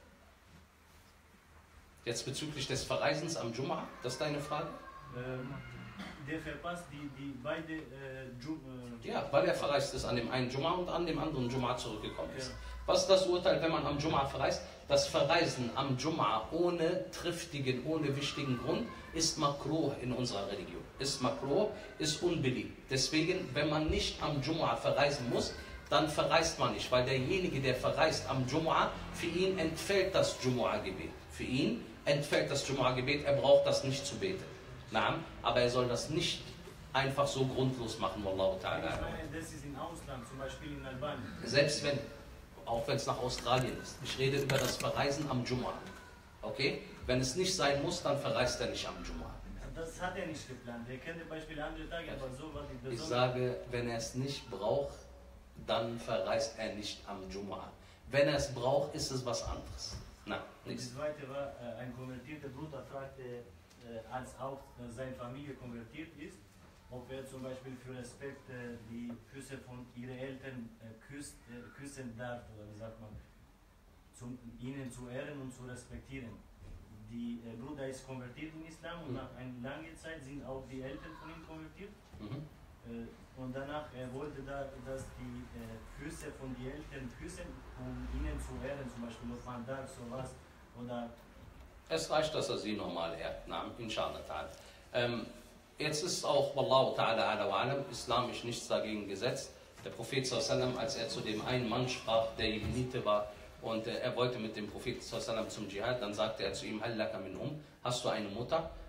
Jetzt bezüglich des Verreisens am Jum'a, das ist deine Frage? Ähm, der verpasst die, die beide äh, Jum, äh, Ja, weil er verreist ist an dem einen Jum'a und an dem anderen Jum'a zurückgekommen ist. Was ist das Urteil, wenn man am Jum'a verreist? Das Verreisen am Jum'a ohne triftigen, ohne wichtigen Grund ist makruh in unserer Religion. Ist makruh, ist unbeliebt. Deswegen, wenn man nicht am Jum'a verreisen muss, dann verreist man nicht, weil derjenige, der verreist am Jum'a, für ihn entfällt das Jum'a-Gebet. Für ihn entfällt das Jum'a-Gebet, er braucht das nicht zu beten. Nein, aber er soll das nicht einfach so grundlos machen, Wallahu ta'ala. Ich meine, das ist im Ausland, zum Beispiel in Albanien. Selbst wenn, auch wenn es nach Australien ist. Ich rede über das Verreisen am Jum'a. Okay? Wenn es nicht sein muss, dann verreist er nicht am Jum'a. Das hat er nicht geplant. Er kennt zum Beispiel andere Tage, aber so war die Ich Besonderheit. sage, wenn er es nicht braucht, dann verreist er nicht am Jum'a. Wenn er es braucht, ist es was anderes. Na, Die nichts. zweite war, äh, ein konvertierter Bruder fragte, äh, als auch äh, seine Familie konvertiert ist, ob er zum Beispiel für Respekt äh, die Füße von ihren Eltern äh, küsst, äh, küssen darf, oder wie sagt man, zum, ihnen zu ehren und zu respektieren. Die äh, Bruder ist konvertiert in Islam und Mhm. nach einer langen Zeit sind auch die Eltern von ihm konvertiert. Mhm. Äh, und danach er wollte da, dass die äh, Füße von den Eltern küssen, um ihnen zu ehren, zum Beispiel, ob man darf sowas oder. Es reicht, dass er sie normal ehrt. Na, inshallah ta'ala. Ähm, jetzt ist auch, Wallahu ta'ala ala wa alam, islamisch nichts dagegen gesetzt. Der Prophet sallallahu alaihi wasallam, als er zu dem einen Mann sprach, der Jemenite war, und äh, er wollte mit dem Propheten sallallahu alaihi wasallam zum Dschihad, dann sagte er zu ihm, Hallaka min um, hast du eine Mutter?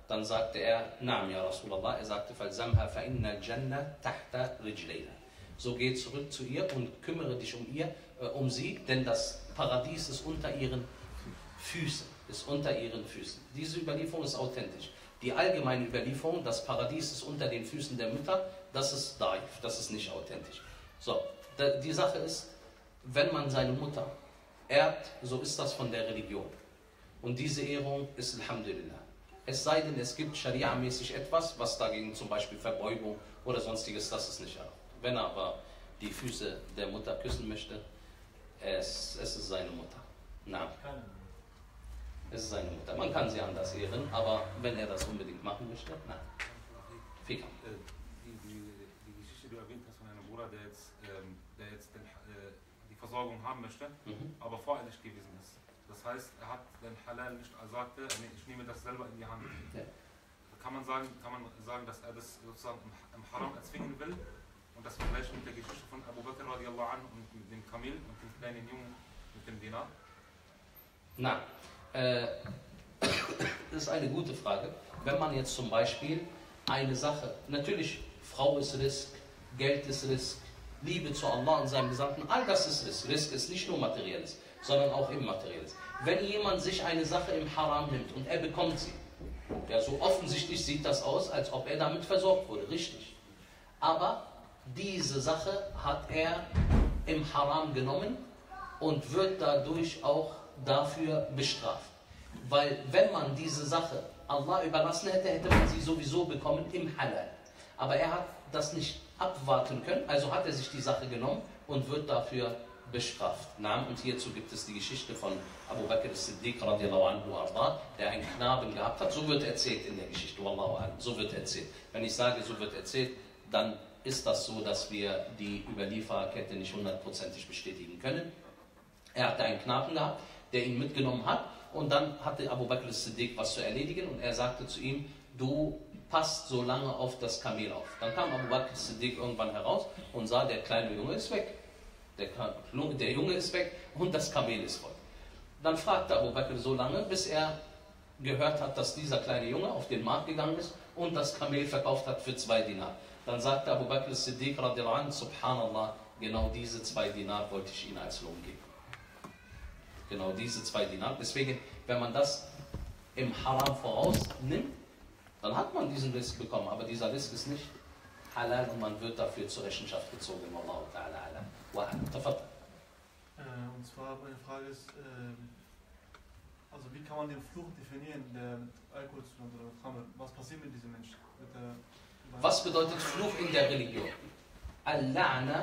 Dann sagte er, Naam ya Rasulallah, er sagte, Falzamha fa inna al-Jannah tahta rijlayha. So geh zurück zu ihr und kümmere dich um ihr, äh, um sie, denn das Paradies ist unter ihren Füßen, ist unter ihren Füßen. Diese Überlieferung ist authentisch. Die allgemeine Überlieferung, das Paradies ist unter den Füßen der Mütter, das ist daif, das ist nicht authentisch. So, die Sache ist, wenn man seine Mutter ehrt, so ist das von der Religion. Und diese Ehrung ist Alhamdulillah. Es sei denn, es gibt Scharia-mäßig etwas, was dagegen zum Beispiel Verbeugung oder sonstiges, das ist nicht erlaubt. Wenn er aber die Füße der Mutter küssen möchte, es, es ist seine Mutter. Nein. Es ist seine Mutter. Man kann sie anders ehren, aber wenn er das unbedingt machen möchte, nein. Fika. Die, die, die Geschichte, die du erwähnt hast von einem Bruder, der jetzt, ähm, der jetzt den, äh, die Versorgung haben möchte, Mhm. aber voreilig gewesen ist. Das heißt, er hat den Halal nicht, er sagte, nee, ich nehme das selber in die Hand. Ja. Kann man sagen, kann man sagen, dass er das sozusagen im, im Haram erzwingen will? Und das vergleicht mit der Geschichte von Abu Bakr radiallahu anhu und mit dem Kamel und dem kleinen Jungen mit dem Dinar? Nein. Äh, das ist eine gute Frage. Wenn man jetzt zum Beispiel eine Sache, natürlich, Frau ist Risk, Geld ist Risk, Liebe zu Allah und seinem Gesandten, all das ist Risk. Risk ist nicht nur materielles, sondern auch immaterielles. Wenn jemand sich eine Sache im Haram nimmt und er bekommt sie, ja, so offensichtlich sieht das aus, als ob er damit versorgt wurde, richtig. Aber diese Sache hat er im Haram genommen und wird dadurch auch dafür bestraft. Weil wenn man diese Sache Allah überlassen hätte, hätte man sie sowieso bekommen im Halal. Aber er hat das nicht abwarten können, also hat er sich die Sache genommen und wird dafür bestraft. Und hierzu gibt es die Geschichte von Abu Bakr as-Siddiq radiallahu anhu arda, der einen Knaben gehabt hat. So wird erzählt in der Geschichte, wallahu a'lam. So wird erzählt. Wenn ich sage, so wird erzählt, dann ist das so, dass wir die Überliefererkette nicht hundertprozentig bestätigen können. Er hatte einen Knaben gehabt, der ihn mitgenommen hat, und dann hatte Abu Bakr as-Siddiq was zu erledigen und er sagte zu ihm, du passt so lange auf das Kamel auf. Dann kam Abu Bakr as-Siddiq irgendwann heraus und sah, der kleine Junge ist weg. Der, der Junge ist weg und das Kamel ist voll. Dann fragte Abu Bakr so lange, bis er gehört hat, dass dieser kleine Junge auf den Markt gegangen ist und das Kamel verkauft hat für zwei Dinar. Dann sagte Abu Bakr as-Siddiq radiallahu anhu, subhanallah, genau diese zwei Dinar wollte ich Ihnen als Lohn geben. Genau diese zwei Dinar. Deswegen, wenn man das im Haram vorausnimmt, dann hat man diesen Risk bekommen. Aber dieser Risk ist nicht halal und man wird dafür zur Rechenschaft gezogen. Wallahu ta'ala ala. Wa tafadhal. Äh, und zwar meine Frage ist, äh, also wie kann man den Fluch definieren, der mit Alkohol zu tun hat oder mit Khamr? Was passiert mit diesem Menschen? Mit der, Was bedeutet Fluch in der Religion? Al-La'na,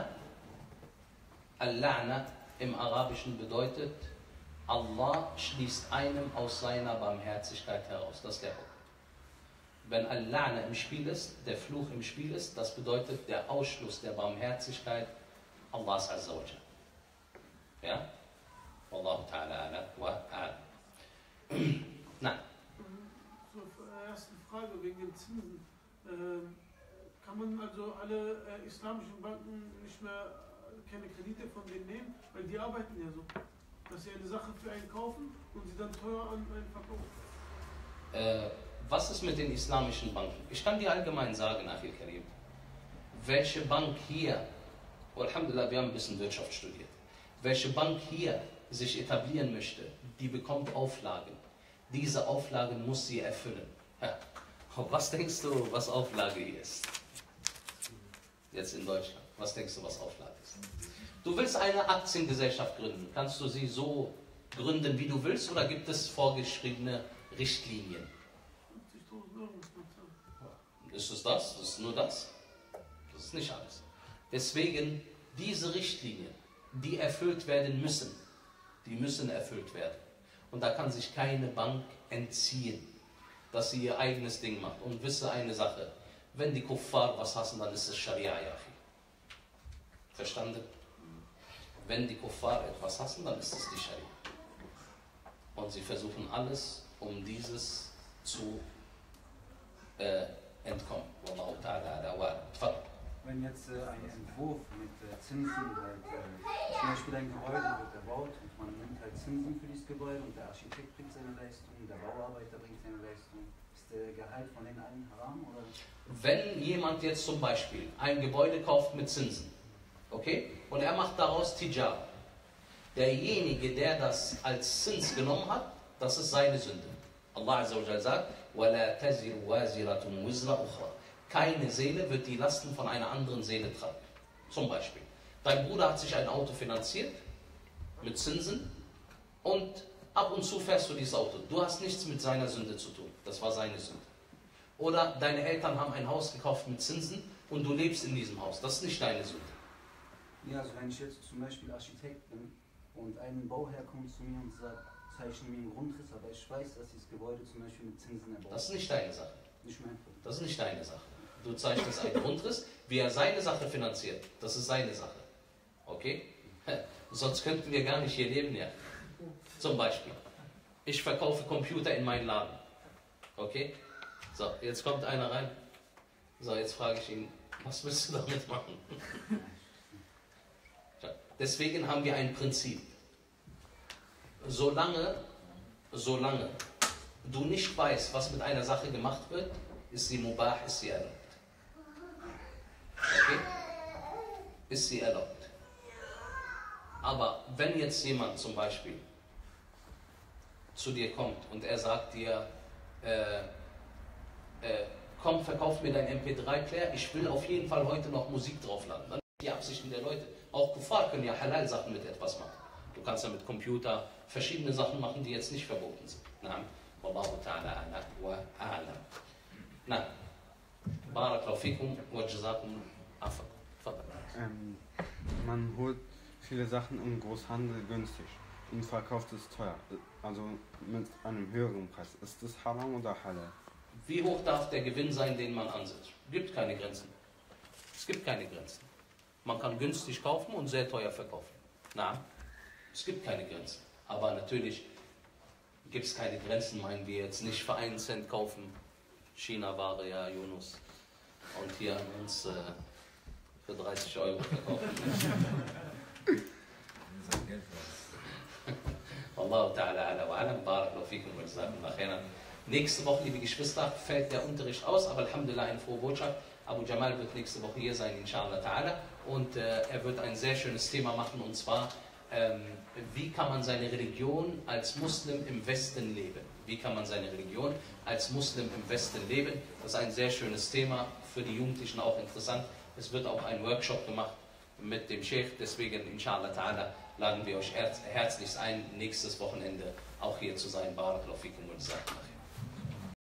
Al-La'na im Arabischen bedeutet, Allah schließt einem aus seiner Barmherzigkeit heraus. Das ist der Punkt. Wenn Al-La'na im Spiel ist, der Fluch im Spiel ist, das bedeutet der Ausschluss der Barmherzigkeit Allahs Azza wa Jal. Ja? Wallahu ta'ala ala wa ala. Nein. Zur ersten Frage wegen den Zinsen. Ähm, kann man also alle äh, islamischen Banken nicht mehr äh, keine Kredite von denen nehmen? Weil die arbeiten ja so, dass sie eine Sache für einen kaufen und sie dann teuer an einen verkaufen. Äh, was ist mit den islamischen Banken? Ich kann dir allgemein sagen, Achil Karim, welche Bank hier, Alhamdulillah, wir haben ein bisschen Wirtschaft studiert, welche Bank hier sich etablieren möchte, die bekommt Auflagen. Diese Auflagen muss sie erfüllen. Ja. Was denkst du, was Auflage hier ist? Jetzt in Deutschland. Was denkst du, was Auflage ist? Du willst eine Aktiengesellschaft gründen. Kannst du sie so gründen, wie du willst, oder gibt es vorgeschriebene Richtlinien? fünfzigtausend Euro muss man zahlen. Ist es das? Ist es nur das? Das ist nicht alles. Deswegen, diese Richtlinien, die erfüllt werden müssen, die müssen erfüllt werden. Und da kann sich keine Bank entziehen, dass sie ihr eigenes Ding macht. Und wisse eine Sache, wenn die Kuffar was hassen, dann ist es Scharia, ja. Verstanden? Wenn die Kuffar etwas hassen, dann ist es die Scharia. Und sie versuchen alles, um dieses zu äh, entkommen. Wallahu ta'ala ala wa tfadl. Wenn jetzt äh, ein Entwurf mit äh, Zinsen, halt, äh, zum Beispiel ein Gebäude wird erbaut und man nimmt halt Zinsen für dieses Gebäude und der Architekt bringt seine Leistung, der Bauarbeiter bringt seine Leistung, ist der Gehalt von den allen haram? Oder? Wenn jemand jetzt zum Beispiel ein Gebäude kauft mit Zinsen, okay, und er macht daraus Tijara, derjenige, der das als Zins genommen hat, das ist seine Sünde. Allah Azza wa Jalla sagt, وَلَا تَزِرُ وَازِرَةٌ وِزْرَ أُخْرَى. Keine Seele wird die Lasten von einer anderen Seele tragen. Zum Beispiel, dein Bruder hat sich ein Auto finanziert mit Zinsen und ab und zu fährst du dieses Auto. Du hast nichts mit seiner Sünde zu tun. Das war seine Sünde. Oder deine Eltern haben ein Haus gekauft mit Zinsen und du lebst in diesem Haus. Das ist nicht deine Sünde. Ja, also wenn ich jetzt zum Beispiel Architekt bin und ein Bauherr kommt zu mir und sagt, zeichne mir einen Grundriss, aber ich weiß, dass dieses Gebäude zum Beispiel mit Zinsen erbaut. Das ist nicht deine Sache. Nicht mein Problem. Das ist nicht deine Sache. Du zeichnest einen Grundriss, wie er seine Sache finanziert. Das ist seine Sache. Okay? Sonst könnten wir gar nicht hier leben, ja. Zum Beispiel, ich verkaufe Computer in meinen Laden. Okay? So, jetzt kommt einer rein. So, jetzt frage ich ihn, was willst du damit machen? Deswegen haben wir ein Prinzip. Solange, solange du nicht weißt, was mit einer Sache gemacht wird, ist sie mubah, ist sie erlaubt. Okay? Ist sie erlaubt. Aber wenn jetzt jemand zum Beispiel zu dir kommt und er sagt dir, äh, äh, komm, verkauf mir dein M P drei Player, ich will auf jeden Fall heute noch Musik draufladen. Dann die Absichten der Leute. Auch Kuffar können ja Halal-Sachen mit etwas machen. Du kannst ja mit Computer verschiedene Sachen machen, die jetzt nicht verboten sind. Naam. Wallahu ta'ala ala wa a'lam. Na. Barakallahu fikum wa jazakum afak. Ähm, man holt viele Sachen im Großhandel günstig und verkauft es teuer, also mit einem höheren Preis. Ist das haram oder halal? Wie hoch darf der Gewinn sein, den man ansetzt? Es gibt keine Grenzen. Es gibt keine Grenzen. Man kann günstig kaufen und sehr teuer verkaufen. Na, es gibt keine Grenzen. Aber natürlich gibt es keine Grenzen, meinen wir jetzt nicht für einen Cent kaufen. China-Ware, ja, Yunus. Und hier an uns äh, für dreißig Euro verkaufen. Wallahu ta'ala ala wa alam, barakallahu fikum wa jazakumullahu khairan. Nächste Woche, liebe Geschwister, fällt der Unterricht aus, aber Alhamdulillah, eine frohe Botschaft. Abu Jamal wird nächste Woche hier sein, inshallah ta'ala. Und äh, er wird ein sehr schönes Thema machen, und zwar, ähm, wie kann man seine Religion als Muslim im Westen leben? Wie kann man seine Religion als Muslim im Westen leben? Das ist ein sehr schönes Thema, für die Jugendlichen auch interessant. Es wird auch ein Workshop gemacht mit dem Sheikh, deswegen, inshallah ta'ala, laden wir euch herzlichst ein, nächstes Wochenende auch hier zu sein. Barakallahu fikum wa jazakumullahu khairan.